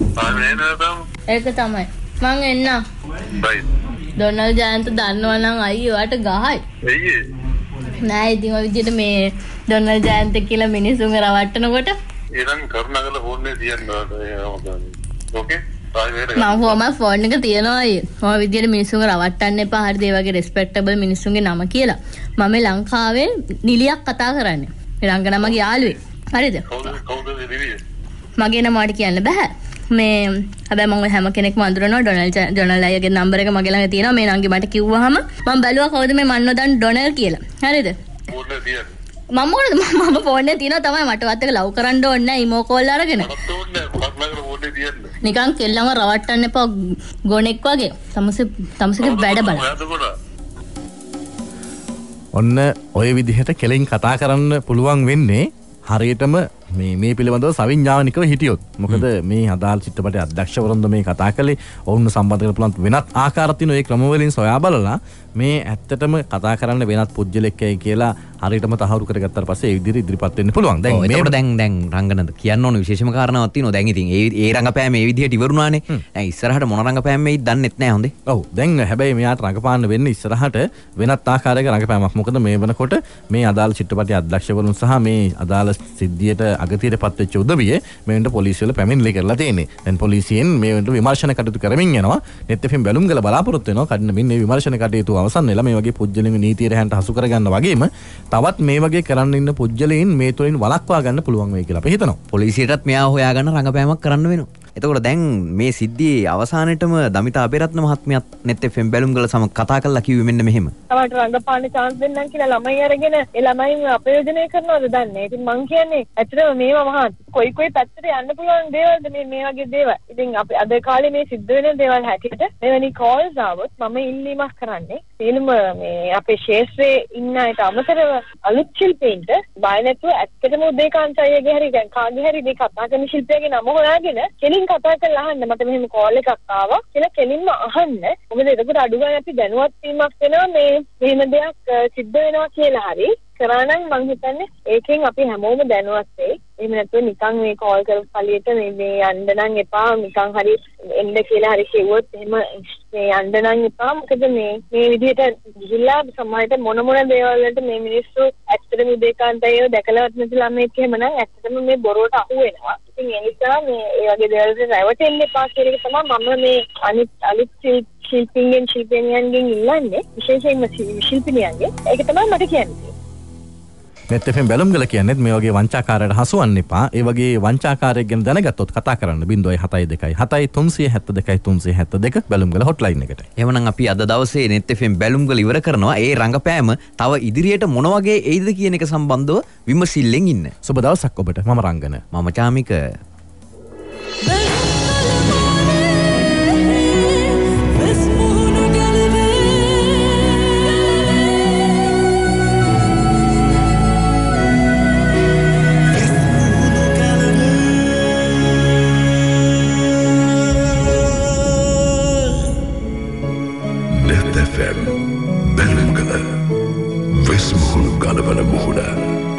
S3: ඒක තමයි මං එන්නම්.
S4: බයි.
S3: ඩොනල්ඩ් ජයන්ත දන්නවා නම් අයියෝ වට ගහයි.
S4: එයි.
S3: නෑ ඉතින් ඔය විදිහට මේ ඩොනල්ඩ් ජයන්ත කියලා මිනිස්සුන්ව රවට්ටනකොට
S4: ඊළඟ කරුණාකර ෆෝන් එක තියන්න ඕකේ.
S3: මම කොහොම ෆෝන් එක තියනවා අයියේ. ඔය විදිහට මිනිස්සුන්ව රවට්ටන්න එපා. හරිද? ඒ වගේ රෙස්පෙක්ටබල් මිනිස්සුන්ගේ නම කියලා. මම ලංකාවේ නිලියක් කතා කරන්නේ. මේ රංගනමගේ යාළුවෙක්. හරිද?
S4: කවුද කවුද නිලිය?
S3: මගේ නම මට කියන්න බෑ. මේ හැබැයි මම හැම කෙනෙක්ම අඳුරනවා. ඩොනල්ඩ් ඩොනල්ඩ් අයියාගේ නම්බර් එක මගේ ළඟ තියෙනවා. මේ නංගි මට කිව්වහම මම බැලුවා කවුද මේ මන් නොදන්න ඩොනල්ඩ් කියලා. හරිද?
S4: ෆෝන් එක තියන්න.
S3: මම මොකද මම ෆෝන් එකේ තියෙනවා තමයි මට වත් එක ලව් කරන්න ඕනේ නැහැ ඉමෝ කෝල් අරගෙන. නිකන් කෙල්ලම රවට්ටන්න එපා ගොනෙක් වගේ. තමසේ තමසේගේ වැඩ බලන්න.
S2: ඔන්න ඔය විදිහට කෙලින් කතා කරන්න පුළුවන් වෙන්නේ හරියටම මේ මේ පිළිබඳව සවිඥානිකව හිටියොත්. මොකද මේ අදාළ චිත්‍රපටයේ අධ්‍යක්ෂවරුන්ද මේ කතා කළේ ඔවුන් සම්බන්ධ කරලා පුළුවන් වෙනත් ආකාරات තියෙන ඒ ක්‍රමවලින් සොයා බලලා මේ ඇත්තටම කතා කරන්න වෙනත් පුජ්‍යලෙක්යි කියලා හරියටම තහවුරු කරගත්තාට පස්සේ ඒ විදිහට ඉදිරිපත් වෙන්න පුළුවන්.
S1: දැන් මේකට දැන් දැන් රංගනද කියන්න ඕන විශේෂම කාරණාවක් තියෙනවා. දැන් ඉතින් ඒ ඒ රංගපෑම මේ විදිහට ඉවරුණානේ. දැන් ඉස්සරහට මොන රංගපෑම මේයි දන්නෙත් නැහැ හොඳේ.
S2: ඔව් දැන් හැබැයි මෙයාට රංගපාන්න වෙන්නේ ඉස්සරහට වෙනත් ආකාරයක රංගපෑමක්. මොකද මේ වෙනකොට මේ අදාළ චිත්‍රපටයේ අධ්‍යක්ෂවරුන් සහ මේ අදාළ සිද්ධියට අගතියට පත්වෙච්ච උදවිය මේ වෙනට පොලිසිය වල පැමිණිලි කරලා තියෙන්නේ. දැන් පොලිසියෙන් මේ වෙනට විමර්ශන කටයුතු කරමින් යනවා. නෙත් එෆ් එම් බැලුම්ගල බලාපොරොත්තු වෙනවා කඩන මේ විමර්ශන කටයුතු අවසන් වෙලා මේ වගේ පුජ්‍යලින්ග නීතියට හැන්ට හසු කරගන්න වගේම තවත් මේ වගේ කරන්න ඉන්න පුජ්‍යලයින් මේ තුලින් වළක්වා ගන්න පුළුවන් වෙයි කියලා අපි හිතනවා.
S1: පොලිසියටත් මෙයා හොයාගන්න රංගපෑමක් කරන්න වෙනවා. එතකොට දැන් මේ සිද්ධියේ අවසානයේටම දමිතා අබේරත්න මහත්මියත් නෙත් එෆ් එම් බැලුම්ගල සම කතා කරලා කිව්වේ මෙන්න මෙහෙම.
S13: තවට රංගපාන්න chance දෙන්නම් කියලා ළමයි අරගෙන ඒ ළමයින් අපයෝජනය කරනවද දන්නේ. ඉතින් මං කියන්නේ ඇත්තටම මේවා මහා කොයි කොයි පැත්තට යන්න පුළුවන් දේවල්ද මේ මේ වගේ දේවල්. ඉතින් අපි අද කාලේ මේ සිද්ධ වෙන දේවල් හැටියට මෙවැනි කෝල්ස් ආවොත් මම ඉල්ලීමක් කරන්නේ සියලුම මේ අපේ ශේෂ්ත්‍රයේ ඉන්න අයට අමතරව අලුත් ශිල්පීන්ට බය නැතුව ඇත්තටම උදේකාන්ත අයියාගේ හරි දැන් කාගේ හරි මේ කතා කරන ශිල්පියාගේ නම හොයාගෙන කෙලින් කතා කරලා අහන්න මට මෙහෙම කෝල් එකක් ආවා කියලා කෙලින්ම අහන්න. මොකද එතකොට අඩු ගන්න අපි දැනුවත් වීමක් වෙනවා මේ මෙහෙම දෙයක් සිද්ධ වෙනවා කියලා හරි. කරා නම් මං හිතන්නේ ඒකෙන් අපි හැමෝම දැනුවත් වෙයි. එහෙම නැත්නම් නිකන් මේ කෝල් කරපු පළියට මේ මේ යන්න නම් එපා නිකන් හරි එන්න කියලා හරි කිව්වොත් එහෙම මේ යන්න නම් එපා. මොකද මේ මේ විදිහට ගිහිල්ලා සමාජයට මොන මොන දේවල් වලට මේ මිනිස්සු ඇත්තටම උදේකාන්තයව දැකලවත් නැති ළමෙක් එහෙම නම් ඇත්තටම මේ බොරුවට අහු වෙනවා. ඉතින් ඒ නිසා මේ ඒ වගේ දේවල් වලට රැවටෙන්න එපා කියන එක තමයි මම මේ අනිත් අලුත් ශිල්පීන්ගෙන් ශිල්පිනියන්ගෙන් ඉල්ලන්නේ විශේෂයෙන්ම ශිල්පිනියන්ගෙන්. ඒක තමයි මට කියන්නේ.
S2: net f m බැලුම්ගල කියන්නේ මේ වගේ වංචාකාරයට හසුවන්න එපා. ඒ වගේ වංචාකාරයෙක් ගැන දැනගත්තොත් කතා කරන්න zero seven seven two seven three seven two three seven two බැලුම්ගල hotline එකට.
S1: එහෙමනම් අපි අද දවසේ net f m බැලුම්ගල ඉවර කරනවා. ඒ රංගපෑම තව ඉදිරියට මොන වගේ එයිද කියන එක සම්බන්ධව විමසිල්ලෙන් ඉන්න.
S2: සුබ දවසක් ඔබට. මම රංගන.
S1: මම චාමික.
S9: Net F M බැලුම්ගල වෙස් මුහුණු ගලවන මුහුණ